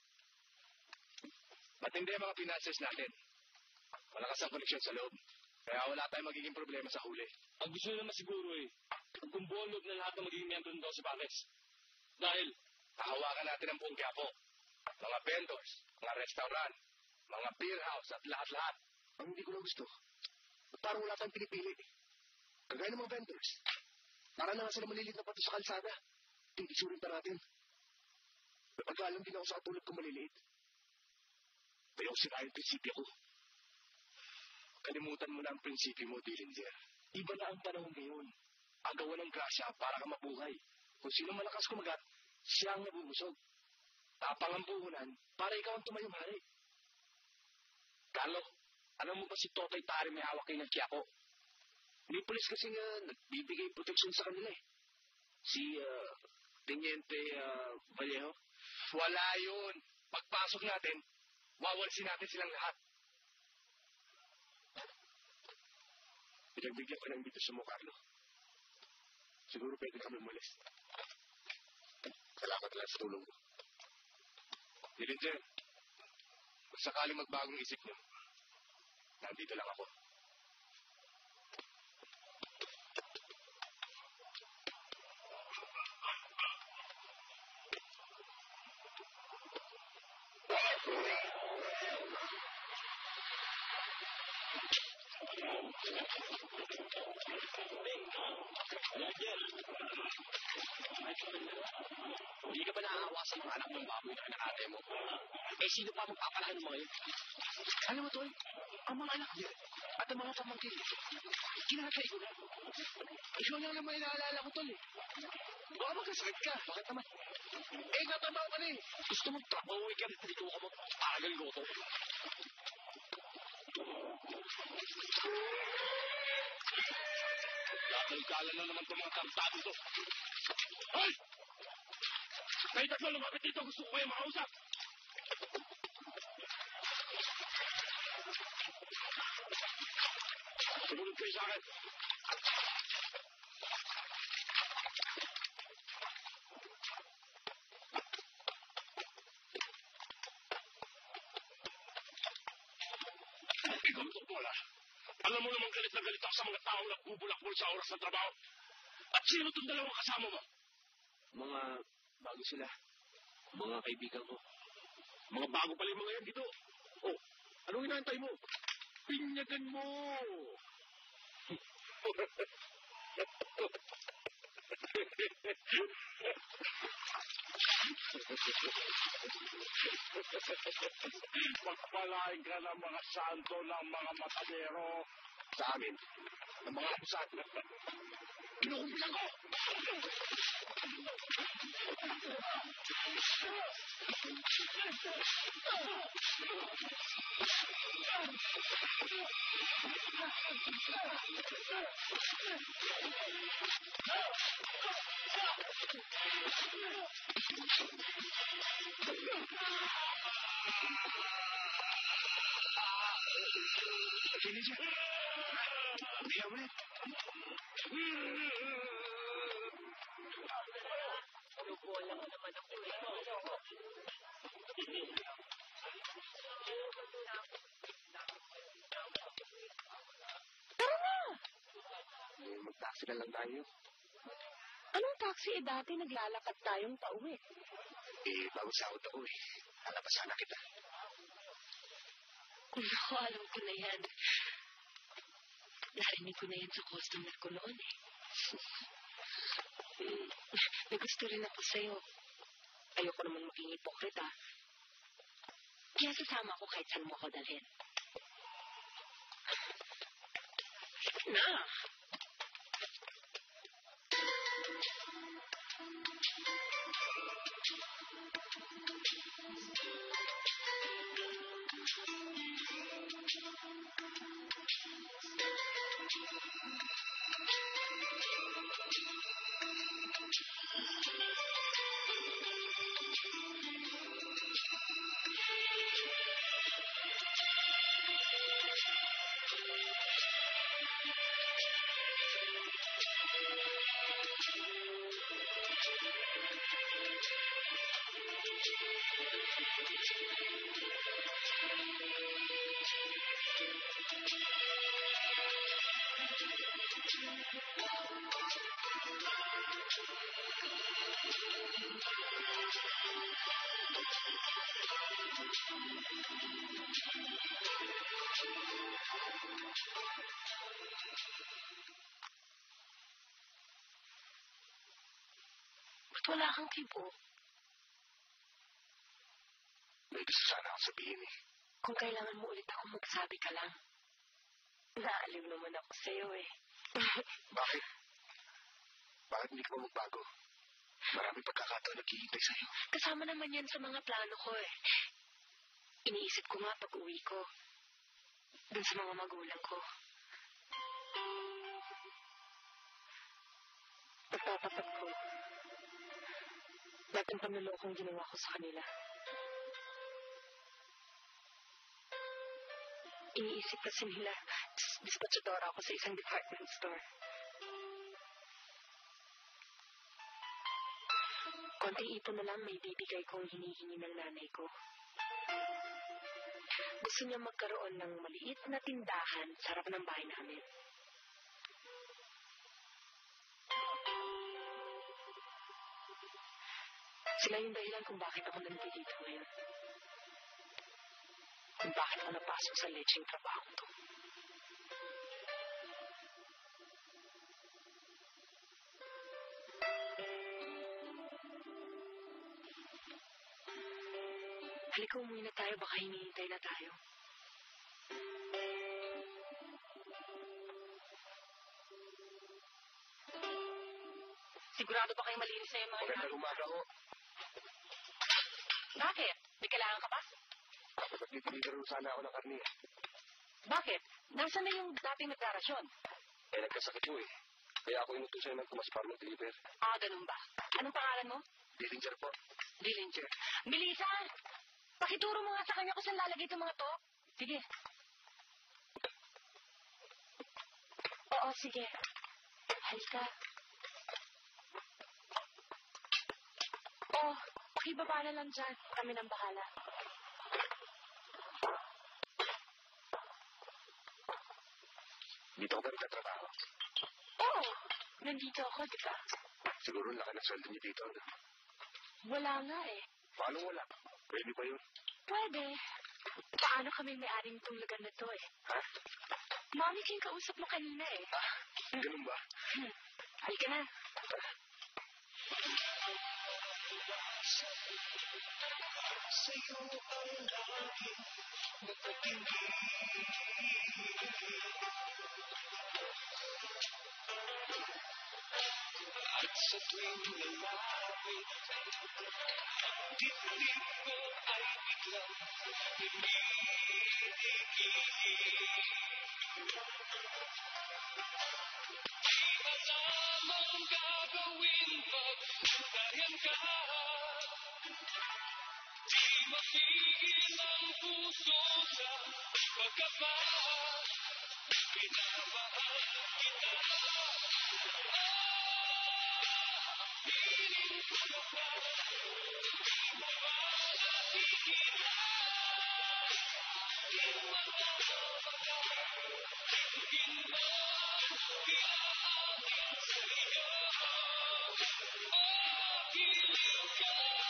Matindi ang mga finances natin. Malakas ang koneksyon sa loob. Kaya wala tayong magiging problema sa huli. Ang gusto naman siguro kung buong loob na lahat ng magiging miyembro ng 12 Pares. Dahil, Hahawakan natin ang buong Quiapo. Mga vendors, mga restaurant, mga beer house at lahat-lahat. Ang hindi ko na gusto, parang wala tayong pinipili. Kagaya ng mga vendors. Para na nga sila malilit na pato sa kalsada. Tingisurin pa natin. Napag-alam din ako sa katulad kong maliliit. Kaya ako sinayin prinsipyo ko. Kalimutan mo na ang prinsipyo mo, Dillinger. Iba na ang panahon ngayon. Agawan ng grasya para ka mabuhay. Kung sino malakas kumagat, siya ang nabubusog. Tapang ang puhunan para ikaw ang tumayong hari. Carlo, alam mo ba si Totoy Tari may hawak kayo ng Quiapo? May pulis kasi nga nagbibigay proteksyon sa kanila eh. Si Teniente Vallejo. Wala yun. Pagpasok natin, wawalsin natin silang lahat. Pinagbigyan ko ng invitasyon mo, Carlo. Siguro pwede kami umalis. Salamat lang sa tulong mo. Dillinger, kung sakaling magbagong isip niyo, nandito lang ako. Hindi ka ba naaawa sa mga anak ng baboy na kinakate mo? Eh, sino pa magpapalahan ng mga yun? Alam mo, Toy, ang mga anak niya at ang mga pamangkin niya, kinakay ko na. Ikaw lang naman inaalala ko, Tol, eh. Baka magkasakit ka. Bakit naman? Eh, natabaw ka na eh. Gusto mong trabaho ka na dito ka magpagal goto. Gagal-galan na naman itong mga tartado to. Hoy! Kayo tatlo lumapit dito. Gusto ko kayo makausap. Sumunod kayo sa akin. Ikaw, Bola. Alam mo namang galit na galit ako sa mga taong nagbubulakbol sa oras ng trabaho. At sino itong dalawang kasama mo? Mga bago sila. Mga kaibigan ko. Mga bago pala yung mga yan dito. Oh, anong inaantay mo? Pinyagan mo! Pagpalain ka ng mga santo ng mga matadero. Sa amin, ng mga abusado. Kinukumpilan ko! Sini siya. Diyan mo Tara na! Mag-taxi na lang tayo. Anong taxi dati naglalakad tayong pauwi? Eh, bago sahod ako eh. Alabasan na kita. Naku, alam ko na yan. Narinig ko na yan sa customer ko noon eh. May gusto rin ako sa'yo. Ayoko naman maging hipokrita. Kaya sasama ko kahit saan mo ako dalhin. Na! Ba't wala kang kibo? May gusto sana akong sabihin eh. Kung kailangan mo ulit ako magsabi ka lang. Naaliw naman ako sa'yo eh. Bakit? Bakit hindi ka pa magbago? Maraming pagkakataon naghihintay sa'yo. Kasama naman yan sa mga plano ko eh. Iniisip ko nga pag uwi ko. Dun sa mga magulang ko. Pagtatapat ko. Lahat ng panlulokong ginawa ko sa kanila. Iniisip kasi nila, dispatchadora ako sa isang department store. Konting ipon na lang may bibigay kong hinihingi ng nanay ko. Gusto niya magkaroon ng maliit na tindahan sa harap ng bahay namin. Sila yung dahilan kung bakit ako nandito ngayon. Kung bakit ako napasok sa lecheng trabaho to. Halika, umuwi na tayo. Baka hinihintay na tayo. Sigurado ba kayo malinis na yung mga Magandang umaga ho. Bakit? May kailangan ka ba? Nagpipiligan sana ako ng karni. Bakit? Nasaan na yung dating nagdarasyon? Nagkasakit ho eh. Kaya ako inutusan ng Tomas Farm deliver. Ganun ba? Anong pangalan mo? Dillinger po. Dillinger. Melissa! Pakituro mo nga sa kanya kung saan lalagay itong mga to. Sige. Oo, sige. Halika. Pakibaba na lang dyan. Kami nang bahala. Dito ko ba nagtatrabaho? Oo. Nandito ako, di ba? Siguro laki ng sweldo niyo dito. Ano? Wala nga eh. Paano wala? Pwede ba yun? Pwede. Paano kami may-aring itong lugar na to eh? Ha? Mami, yung kausap mo kanina eh. Ganun ba? Halika na. Sa'yo ang laging nakatingin. At sa tuwing lalapit, dibdib ko ay biglang umiigil. Di alam ang gagawin pag nandayan ka. Di mapigil ang puso sa pagkapat. Pinamahal kita. Piling ko na ba? Di mo ba natigilan? Di matawagan. Tingin mo pinaamin sa'yo. Kilig ka.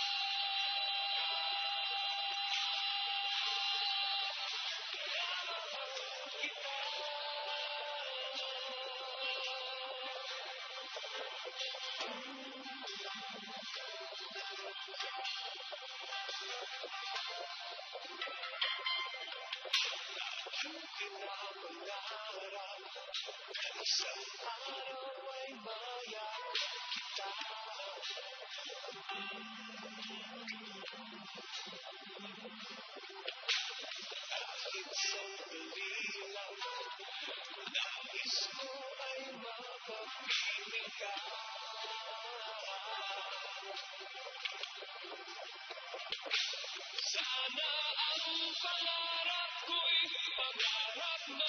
Pinapangarap isang araw ay mayakap kita. Kahit sandali lang, nais ko ay makapiling ka. Sana ang pangarap ko'y pangarap mo.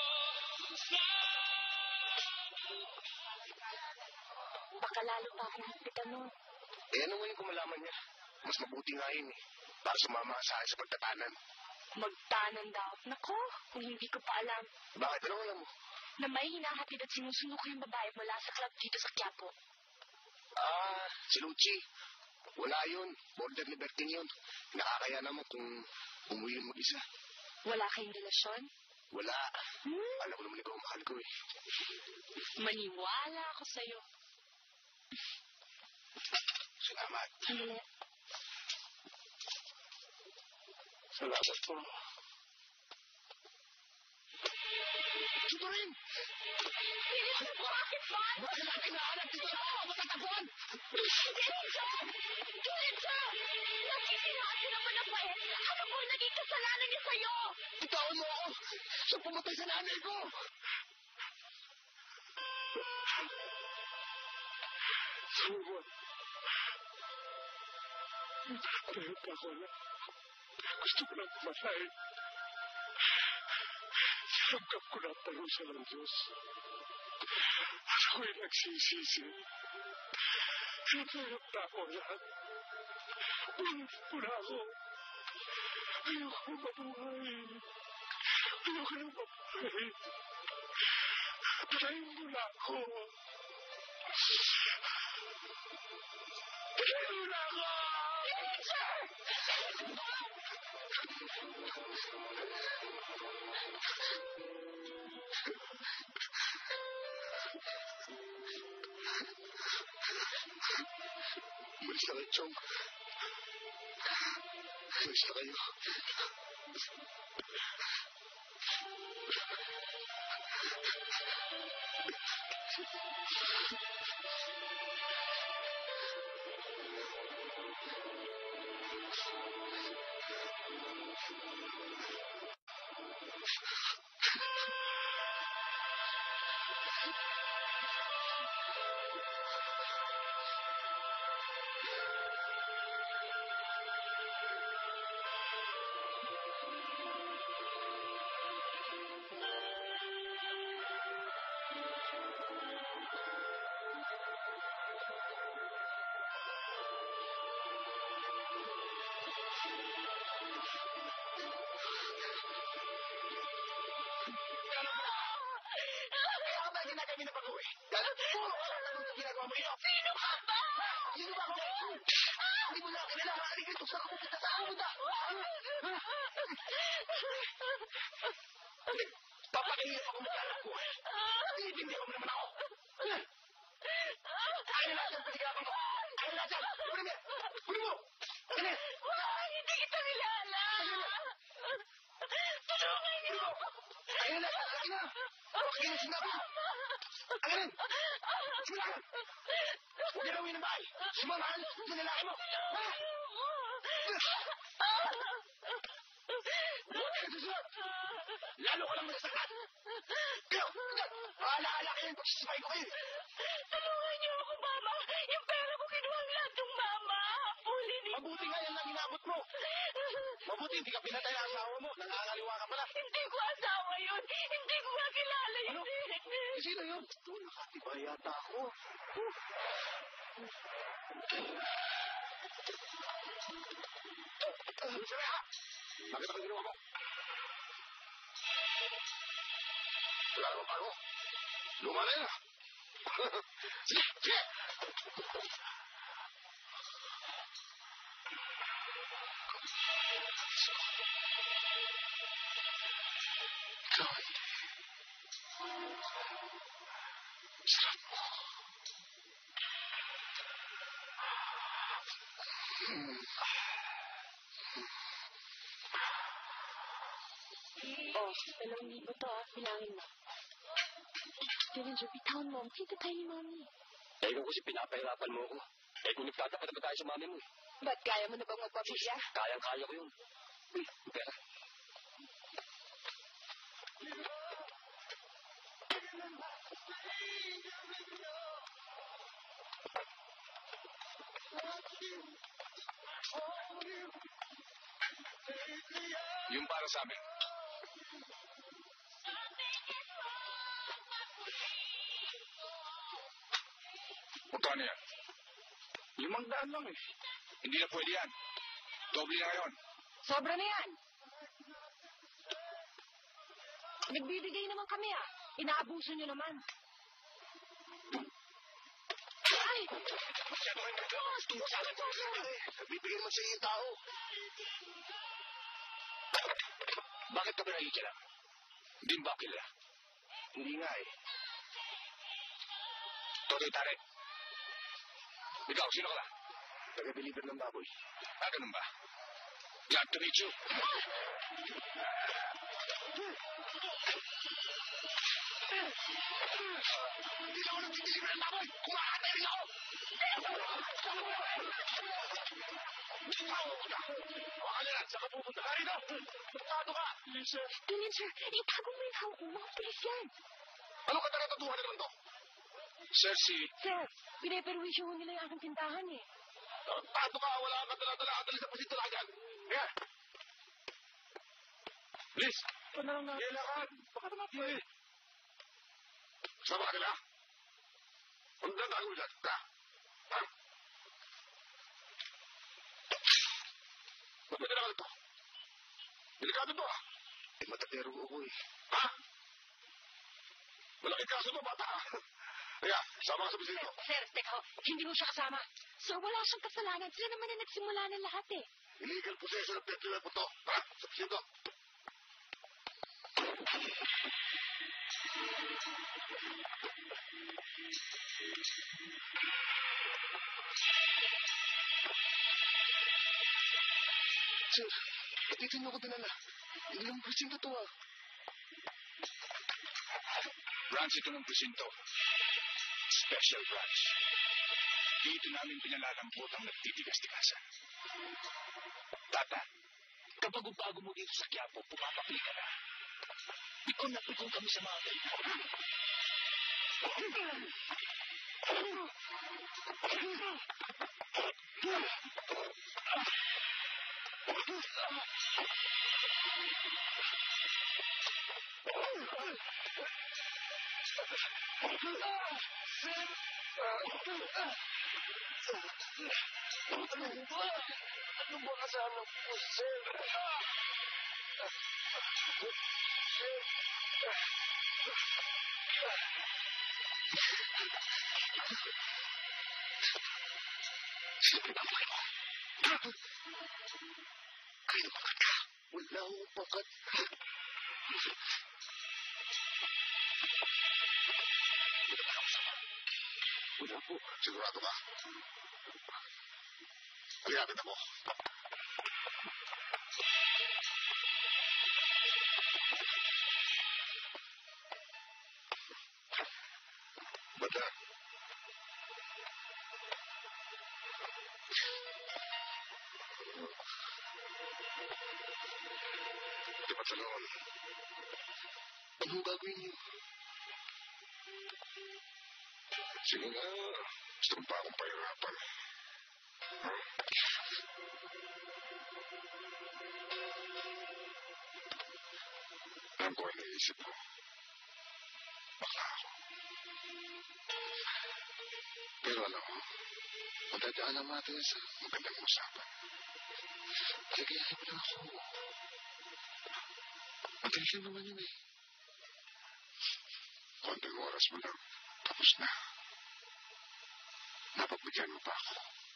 Baka lalo pa akong higpitan nun. Ano ngayon kung malaman niya? Mas mabuti nga yun eh. Para sumama sa akin sa pagtatanan. Magtanan daw. Nako, kung hindi ko pa alam Bakit? Anong alam mo? na may hinahatid at sinusundo ko yung babae mula sa club dito sa Quiapo. Si Lucci. Wala yun. Border libertine yun. Nakakaya naman kung umuwi yung mag-isa. Wala kayong relasyon? Wala. Alam mo naman ikaw ang mahal ko eh. Maniwala ako sa'yo. Salamat. Sandali. Salamat po. Dito rin! Bakit ba? Bakit naman kinahanap dito sa mga matatagpuan? Diretso! Diretso! Nagsisiraan ka naman ang bayan. Ano po naging kasalanan niya sa'yo? Bitawan mo ako! Siya pumatay sa nanay ko! Suwan. Pero ako na. Gusto ko lang pumatay. Sinagkap ko na parusa ng Diyos. At ako'y nagsisisi. Natanggap na ako lahat. Pura ako. Ayoko mabuhay. Ayoko na mabuhay. Patayin mo na ako. Patayin mo na ako! Umalis na kayo, Chong. Umalis na kayo. Kaya ba hindi na kami napag-uwi? Puro ka lang naman sa ginagawa mo iyo. Sino ka ba? Sino ba ako? Hindi mo na kilala ang aling ito sa kapupunta sa amuda. Papakihirap ako mag-alap ko. Hindi ko naman ako. Ayaw na dyan, paligapin mo. Ayaw na dyan. Kunin mo. Kunin mo. Kunin. Hindi kita kilala. Tulungan niyo ako. Ayaw na. Lagi na. Pakinggan ang sinabi mo. Ang ganin. Simula ka. Huwag na uwi ng bahay. Sumamahan sa lalaki mo. Ha? Huwag ka susunod. Lalo ka lang masasaktan. Kaya, alaala kayo yung pagsisipay ko kayo. Tulungan niyo ako, Mama. Yung pera ko kinuha ang lahat ng Mama. Huli niyo. Mabuti nga yan lang inabot mo. Mabuti hindi ka pinatay ang asawa mo. Nangangaliwa ka pala. Hindi ko asawa yun. Hindi ko nga kilala yun. Sino yun? Nakatibay yata ako. Sabi ha! Bakit ako ginawa mo? Wala naman pa ako. Luma na yun. Sige, sige! Joy. Sarap mo. Oh, 2,000 to bilangin mo. Dillinger, bitawan mo. Kita tayo ni Mami. Eh, kung kasi pinapahirapan mo ako. Eh, kung nagtatapat na tayo sa mami mo. Ba't kaya mo na bang magpapilya? Kayang-kaya ko yun. Pera. Yung para sa amin. Magkano yan? 500 lang eh. Hindi na pwede yan. Doble na ngayon. Sobra na yan. Nagbibigay naman kami Inaabuso nyo naman. Ay! Masyado kayo nagkakas. Sa akin po. Bibigyan mo sa iyo tao. Bakit ka ba nakikila? Hindi ba kilala? Hindi nga eh. Totoy Tare. Ikaw, sino ka ba? Taga-deliver ng baboy. Ganun ba? Glad to meet you. Hindi na ako nag-deliver ng baboy. Kumakatay rin ako. Baka na lang, saka pupunta ka rito. Pagkado ka. Dillinger, itago mo yung hawak mo. Mga pulis yan. Ano ka taratutuhan na naman to? Sir, Sir, pinaperwisyo nila yung aking tindahan Tarantado ka, wala kang dala-dala sa pasitulagan. Kaya, Liz! Ito na lang kailangan. Baka naman po eh. Sama ka nila. Ang dadago dyan. Ha? Ba't may dala ka nito? Delikado to matapero ako eh. Ha? Malaking kaso to, bata ka. Kaya, sama ka sa bisito. Sir, teka ho. Hindi mo siya kasama. Sir, wala siyang kasalanan. Sila naman na nagsimula ng lahat Illegal possession of deadly weapon to. Ha? Sa bisito. Sir, ba't dito niyo ako dinala? Ilang presinto to ah? Branch ito ng presinto. Special branch. Dito namin pinalalampot ang nagtitigas-tigasan. Tata, kapag bago mo dito sa Quiapo, pumapakli ka na. Pikon na pikon kami sa mga kaibigan. Ano ba kasama ko, sir? Kayo pakat ka. Wala akong pakat. Wala po. Sigurado ka? Halipit ako. Bata. Dapat sa noon. Anong gagawin niyo? Sige nga. Gusto mo pa akong pahirapan. Alam ko ang naisip mo. Bakla ako. Pero alam mo, madadaan naman natin sa magandang usapan. Paligayahin mo lang ako. Madali lang naman yun eh. Konting oras mo lang, tapos na. Napagbigyan mo pa ako.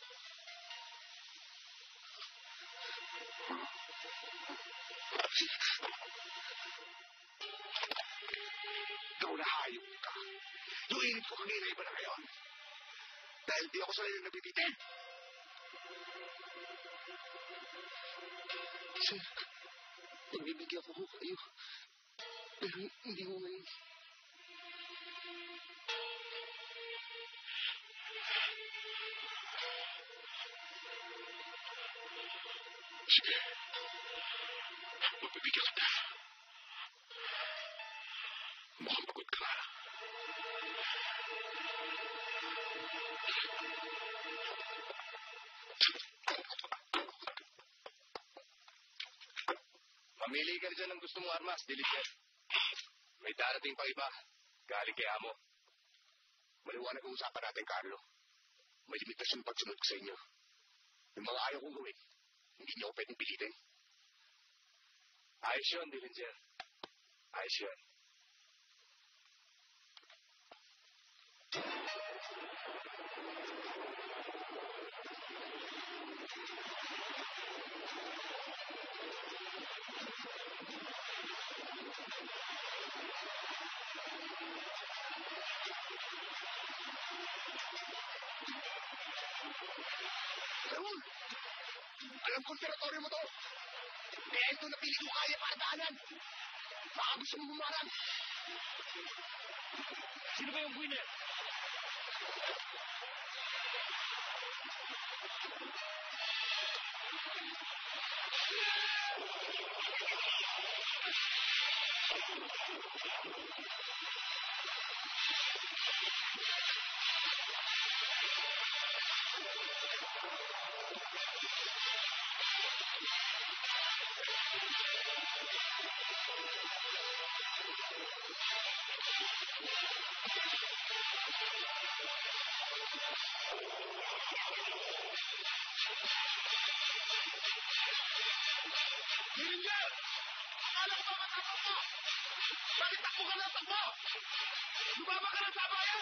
Daw nahayop ka. Yung inip ko kanina iba na ngayon. Dahil di ako sanay na nabibitin. Sir, nagbibigyan ko kayo. Pero hindi ko ngayon. Sige. Magbibigyan ka na. Mukhang pagod ka na. Mamili ka dyan ng gusto mong armas, Diligent. May darating pa iba. Galing kay Amo. Maliwanag ang usapan natin, Carlo. May limitasyon pagsunod ko sa inyo. Yung mga ayaw kong gawin, hindi niyo ako pwedeng pilitin. Ayos yun, Diligent. Ayos yun. Raul! Alam kong teritoryo mo to. Kaya ito napili ko kaya para daanan. Baka gusto mo bumarang. Sino ba yung winner? Dillinger! Akala ko ba matapos mo? Bakit takbo ka ng takbo? Lumaba ka ng sabayan!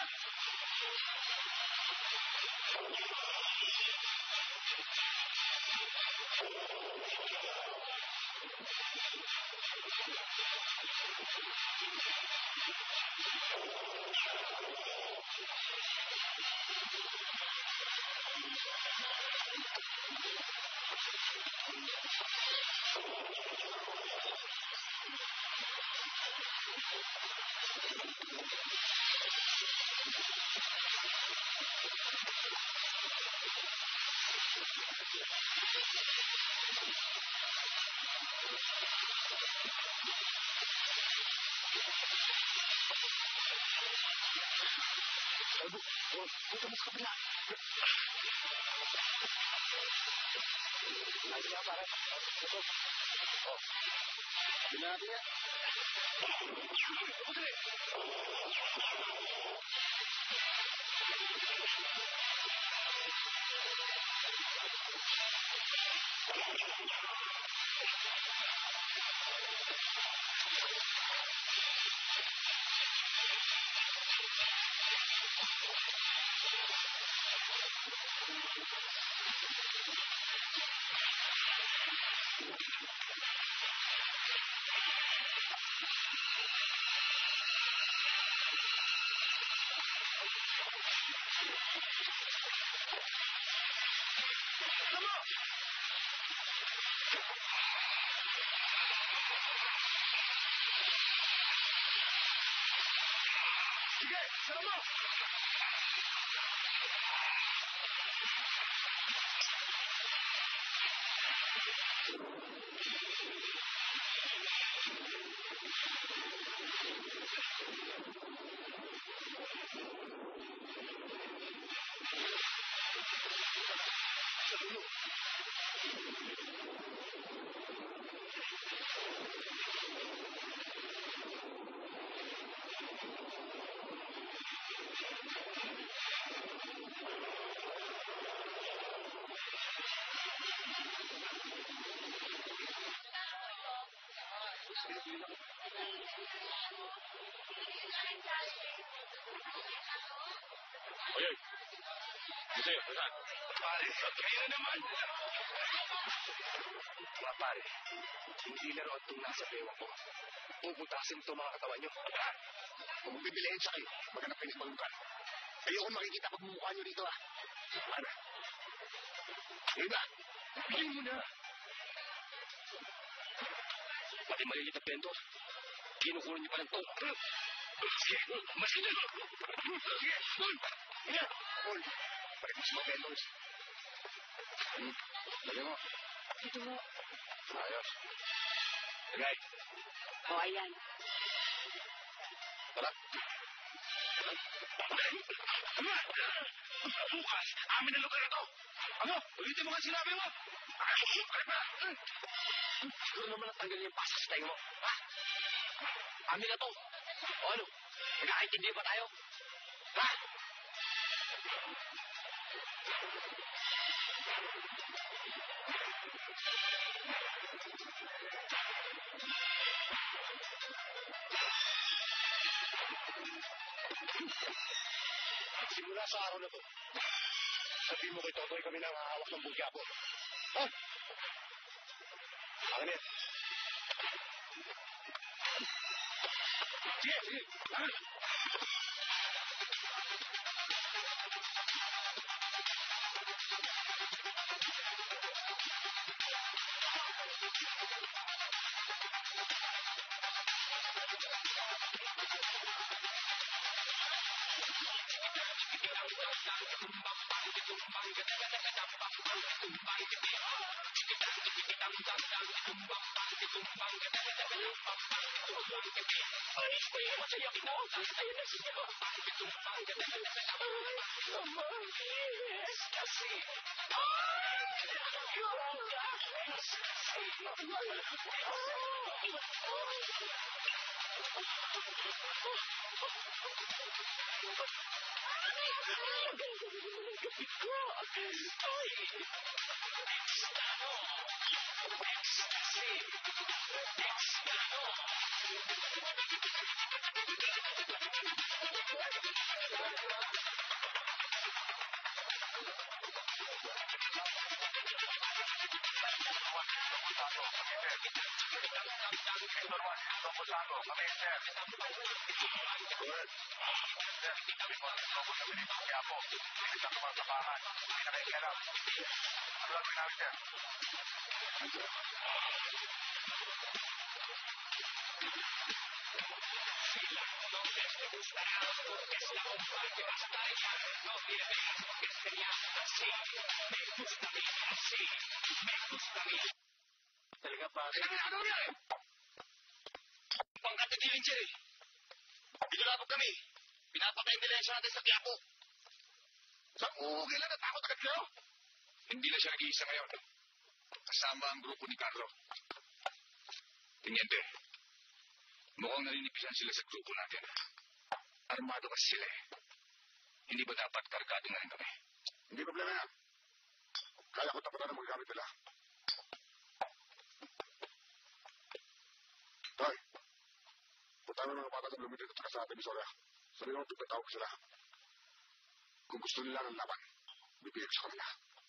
Punta mo sa kabila. Lagi na, pare. Ito. Oh. Bila natin yan. Putri! Sige, sara mo! Sa dulo. Oye, kasi, saan? Pare, kaya naman. Mga pare, hindi laruan itong nasa bewang ko. Puputasin ito mga katawan nyo. Kung magbibilayin sa kayo, maghanap kayo sa lugar. Ayoko makikita pagmumukha nyo dito, ha? Ano? Ano ba? Bigyan mo na. Pati malilit na pento. Kinukuha niyo pa ng to. Sige, mas kita. Sige, Paul! Sige, Paul! Balik mo si mga pentos. Lagay mo. Ito mo. Ayos. Lagay. O, ayan. Tara. Bukas, amin ang lugar na to. Ano? Ulitin mo nga sinabi mo. Ano ba? Siguro naman natanggal yung pasak sa tayo mo. Ha? Amin na to. O ano? Nagkakaintindi ba tayo? Ha? Simula sa araw na to, sabihin mo kay Totoy kami nang hahawak ng bugyabo. Ha? Akin yan. Sige, sige. Akin. Ay, masaya ko. Ayun na siya. Yes, kasi. normal, Romusano, kami, sir. Good. Sir, kami po, Robo sa Benito, kaya po, hindi sa tumasapahan, hindi na kayo kailangan. Ano lang namin, sir? Talaga pa. Ano ginagawa niya eh? Pangkat na Dillinger eh. Binulabog kami. Pinapatay nila yung natin sa Quiapo. Sa uugil na natakot agad kayo? Hindi na siya nag-iisa ngayon. Kasama ang grupo ni Carlo. Tiniente, mukhang naninipisan sila sa grupo natin. Armado kasi sila eh. Hindi ba dapat kargado na rin kami? Hindi problema yan. Kaya ko tapatan ang mga gamit nila. Tay, punta mo mga bata sa Lumid at saka sa ating Isoria. Sabi naman pagkatawag ko sila. Kung gusto nila ng laban, bibigay ko sa kanila.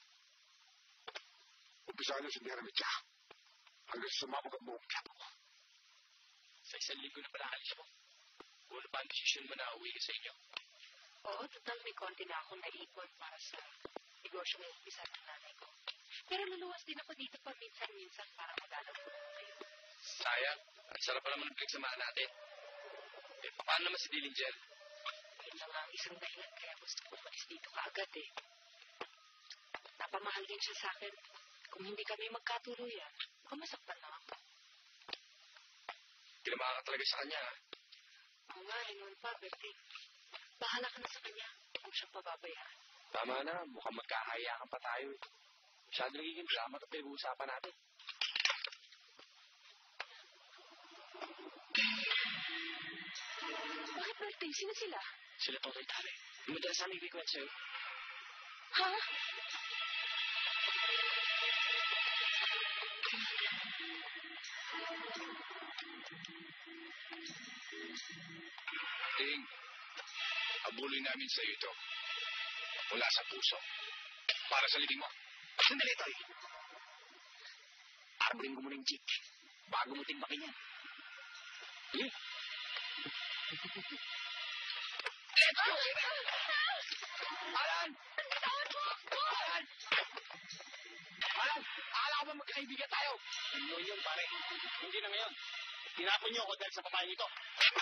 Umpisahan niyo si Mira Mitya. Hanggang sumabog ang buong Quiapo. Sa isang linggo na pala alis mo. Kung ano pa ang desisyon mo na uwi ka sa inyo? Oo, total may konti na akong naipon para sa negosyo ng umpisa ng nanay ko. Pero luluwas din ako dito paminsan-minsan para magalaw ko kayo. Sayang. Ang sarap pa naman ng pinagsamahan natin. Eh, paano naman si Dillinger? Yun na nga ang isang dahilan kaya gusto ko umalis dito kaagad eh. Napamahal din siya sa akin. Kung hindi kami magkatuluyan, baka masaktan na ako. Kinamahan ka talaga sa kanya. Oo nga, noon pa, Bertie. Bahala ka na sa kanya kung siyang pababayaan. Tama na, mukhang magkakayakan pa tayo eh. Masyado nagiging drama ito pinag-uusapan natin. Bakit, Bertie? Sino sila? Sila Totoy Tare. Yung madalas namin ibikwento sa'yo. Ha? Ting, abulin namin sa iyo ito. Mula sa puso. Para sa libing mo. Sandali, Toy. Arburin ko muna yung jeep. Bago mo timbakin yan. Sige. Alan! Alan! Alan! Akala ko ba magkakaibigan tayo? Yun, pare. Hindi na ngayon. Tinapon niyo ako dahil sa babaeng ito.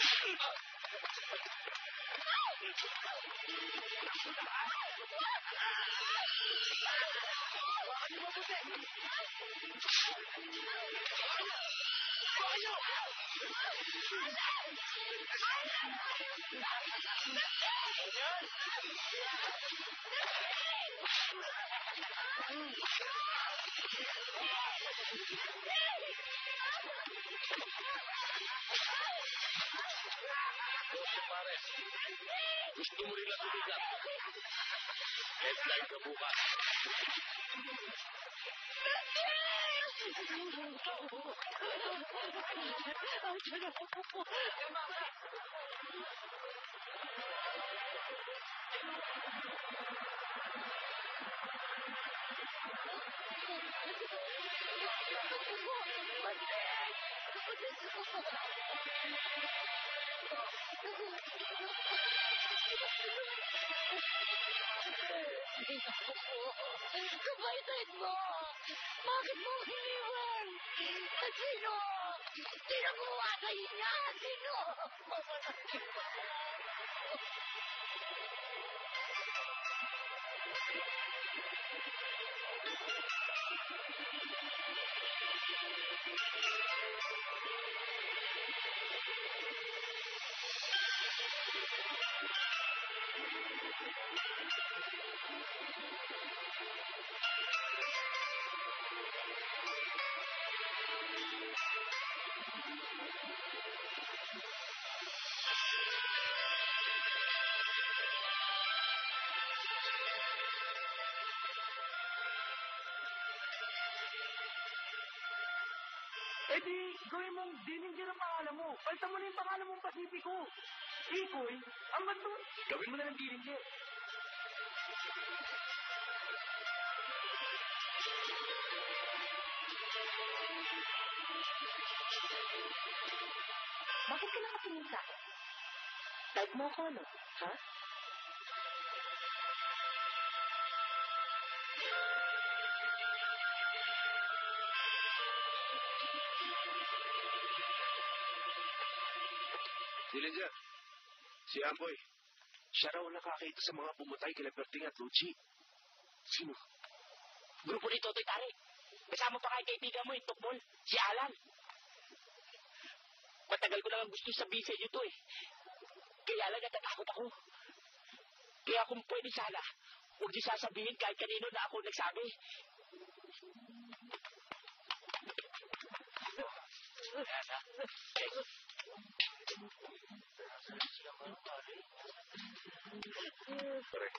Pare, gusto mo rin lang tumigat. Headline ka bukas. Kabaitan mo! Bakit mo iniwan? At sino? Sino gumawa sa inyo? Sino? Eh di, gawin mong Dillinger ang pangalan mo. Palitan mo na yung pangalan mong Pacifico. Ikoy, ang bato. Gawin mo na ng Dillinger. Bakit ka nakatingin sa akin? Type mo ako, no? Ha? Dillinger, si Amboy. Siya raw nakakita sa mga pumatay kila Berting at Lucci. Sino? Grupo ni Totoy Tare. Kasama pa kay kaibigan mo yung tukbol, si Alan. Matagal ko lang gusto sabihin sa inyo to eh. Kaya lang natatakot ako. Kaya kung pwede sana, huwag niyo sasabihin kahit kanino na ako nagsabi. Pare.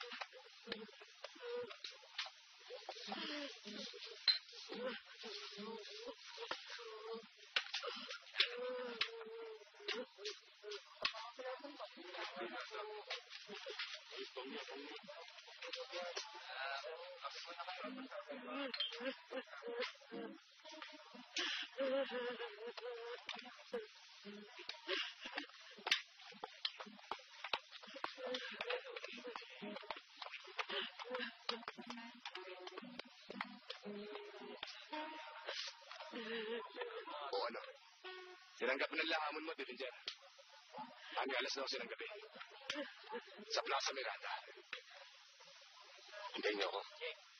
O ano? Tinanggap na lang hamon mo, Dillinger. Hanggang alas 12 ng gabi. Sa Plaza Miranda. Hintayin niyo ako.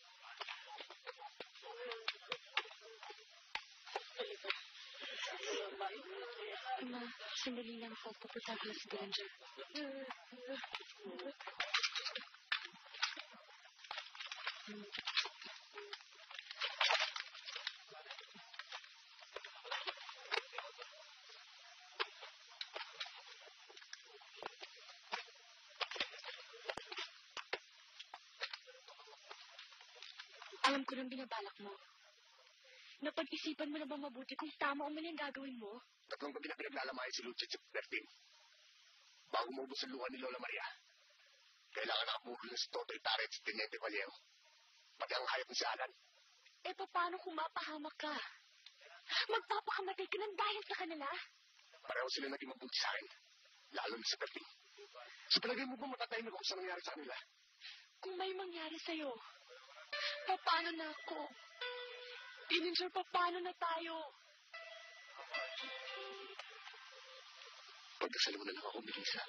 Ma, sandali lang po. Pupunta ko na si Dillinger. Alam ko nang binabalak mo. Napag-isipan mo na ba mabuti kung tama o mali ang gagawin mo? Tatlong gabi na pinaglalamayan si Lucci at Bertin. Bago maubos ang luha ni Lola Maria. Kailangan nakapulong na si Totoy Tare at si Teniente Vallejo. Pati ang hayop ni si Alan. Eh, paano kung mapahamak ka? Magpapakamatay ka ng dahil sa kanila? Pareho sila naging mabuti sa akin. Lalo na si Bertin. Sa palagay mo ba matatahimik ako sa nangyari sa kanila? Kung may mangyari sa'yo, paano na ako? Dillinger, paano na tayo? Pagkasal mo na lang ako, Melissa.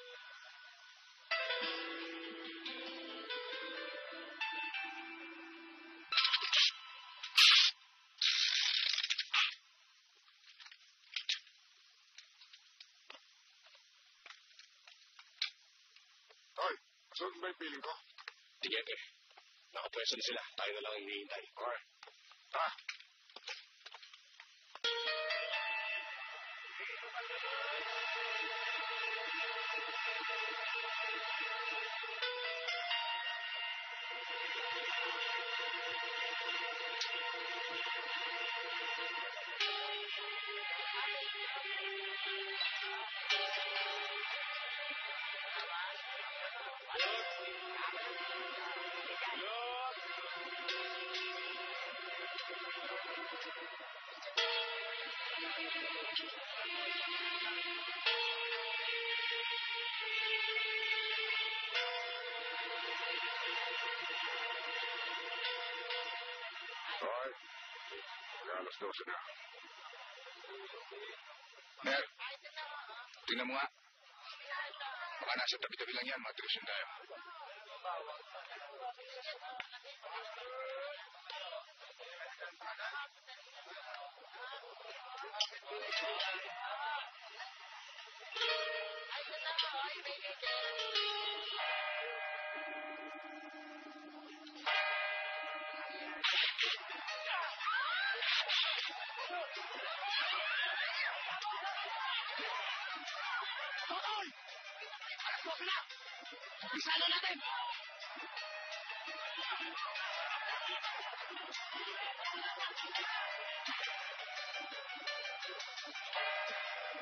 Hoy, masunod ba yung piling ko? Tigete. Nakapwesto na sila. Tayo na lang ang hinihintay. Okay. Tara. Hoy, alas 12 na. Mer, tingnan mo nga. Baka nasa tabi-tabi lang yan, matrisyon tayo. Totoy! Alas 12 na! Isa na natin!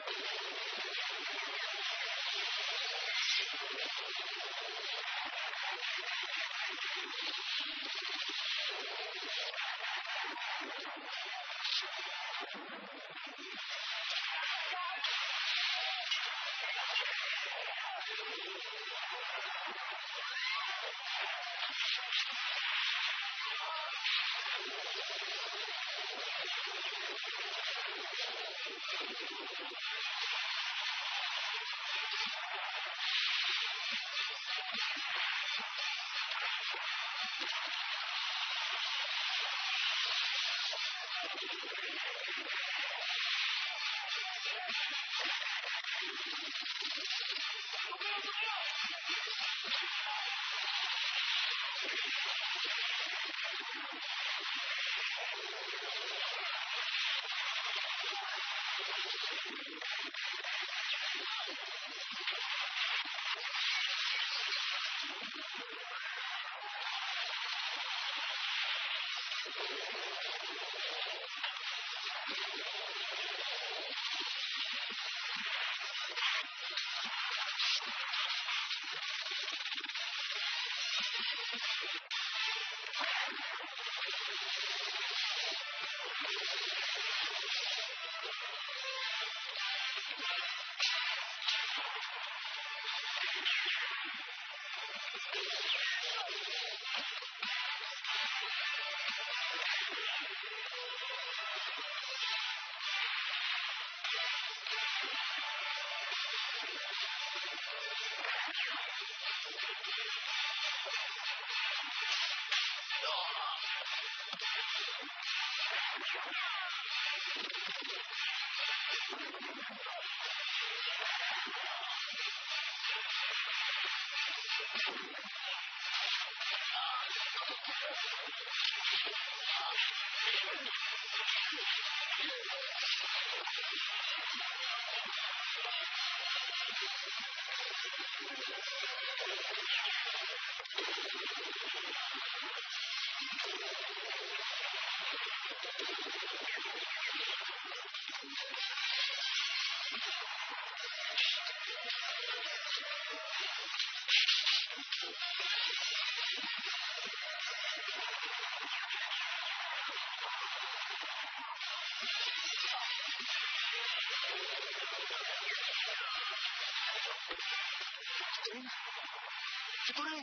Ito rin.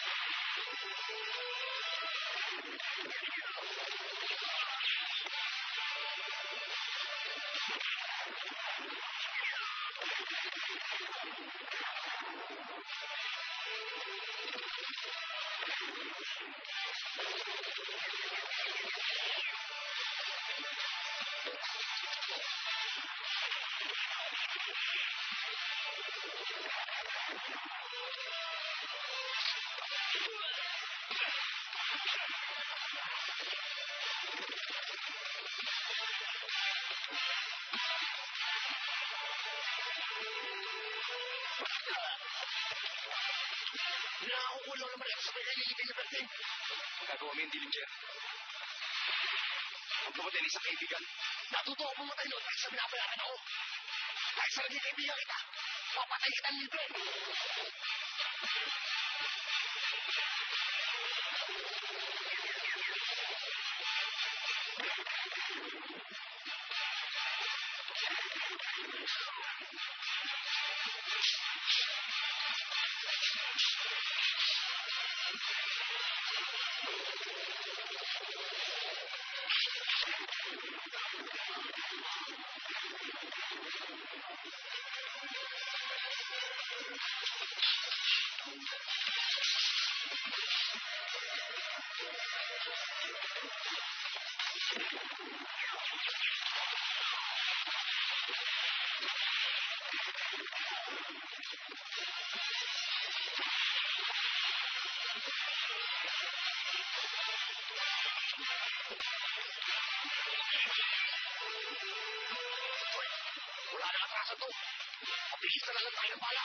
Nakakakulo naman ito sa may nililibing na berting. Gagawa mo yung dilim, Jer. Huwag namatay ng isang kaibigan. Natuto ako pumatay noon dahil sa binabayaran ako. Dahil sa naging kaibigan kita, papatay kitang libre. Wala na atrasan to. Mabilis na lang tayo ng bala.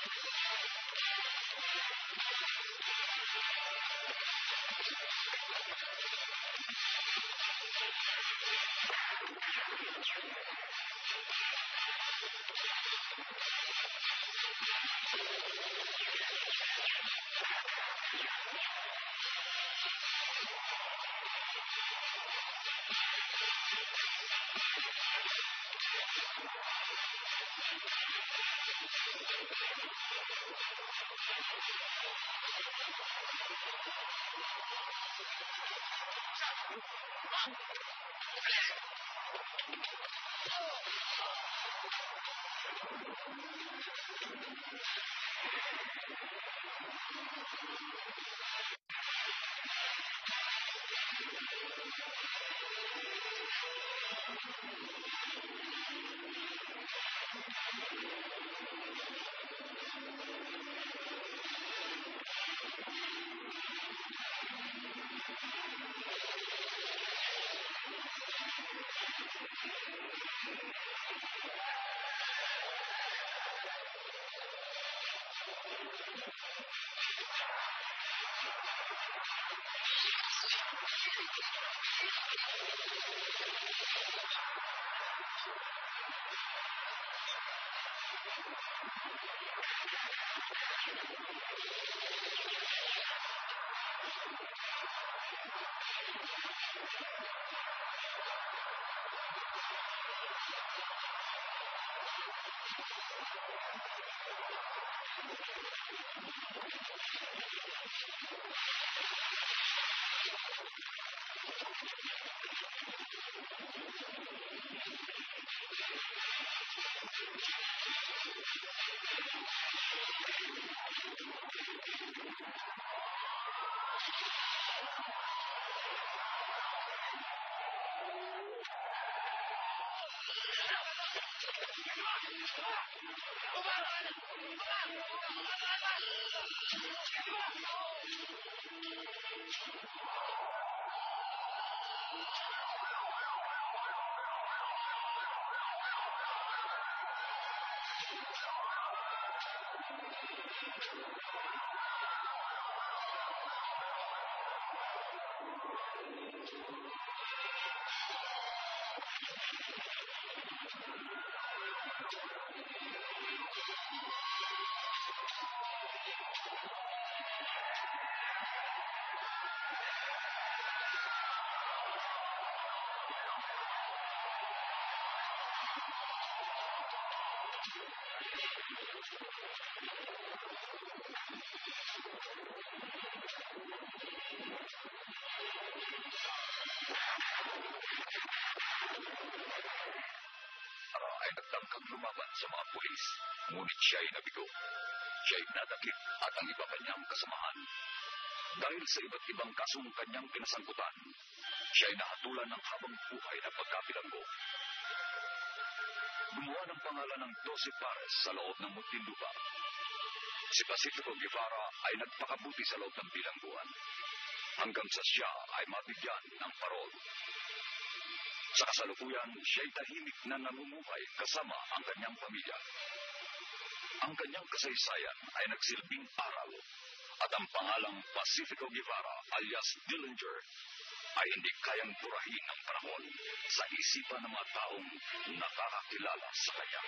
Ay nagtangkang lumaban sa mga pulis, ngunit siya ay nabigo. Siya ay nadakip at ang iba pa niyang kasamahan. Dahil sa iba't ibang kasong kanyang pinasangkutan, siya ay nahatulan ng habang buhay na pagkabilanggo. Gumawa ng pangalan ng 12 pares sa loob ng Muntinlupa. Si Pacifico Guevara ay nagpakabuti sa loob ng bilangguan hanggang sa siya ay mabigyan ng parol. Sa kasalukuyan, siya'y tahimik na namumuhay kasama ang kanyang pamilya. Ang kanyang kasaysayan ay nagsilbing aral at ang pangalang Pacifico Guevara alias Dillinger ay hindi kayang burahin ng panahon sa isipan ng mga taong nakakakilala sa kanya.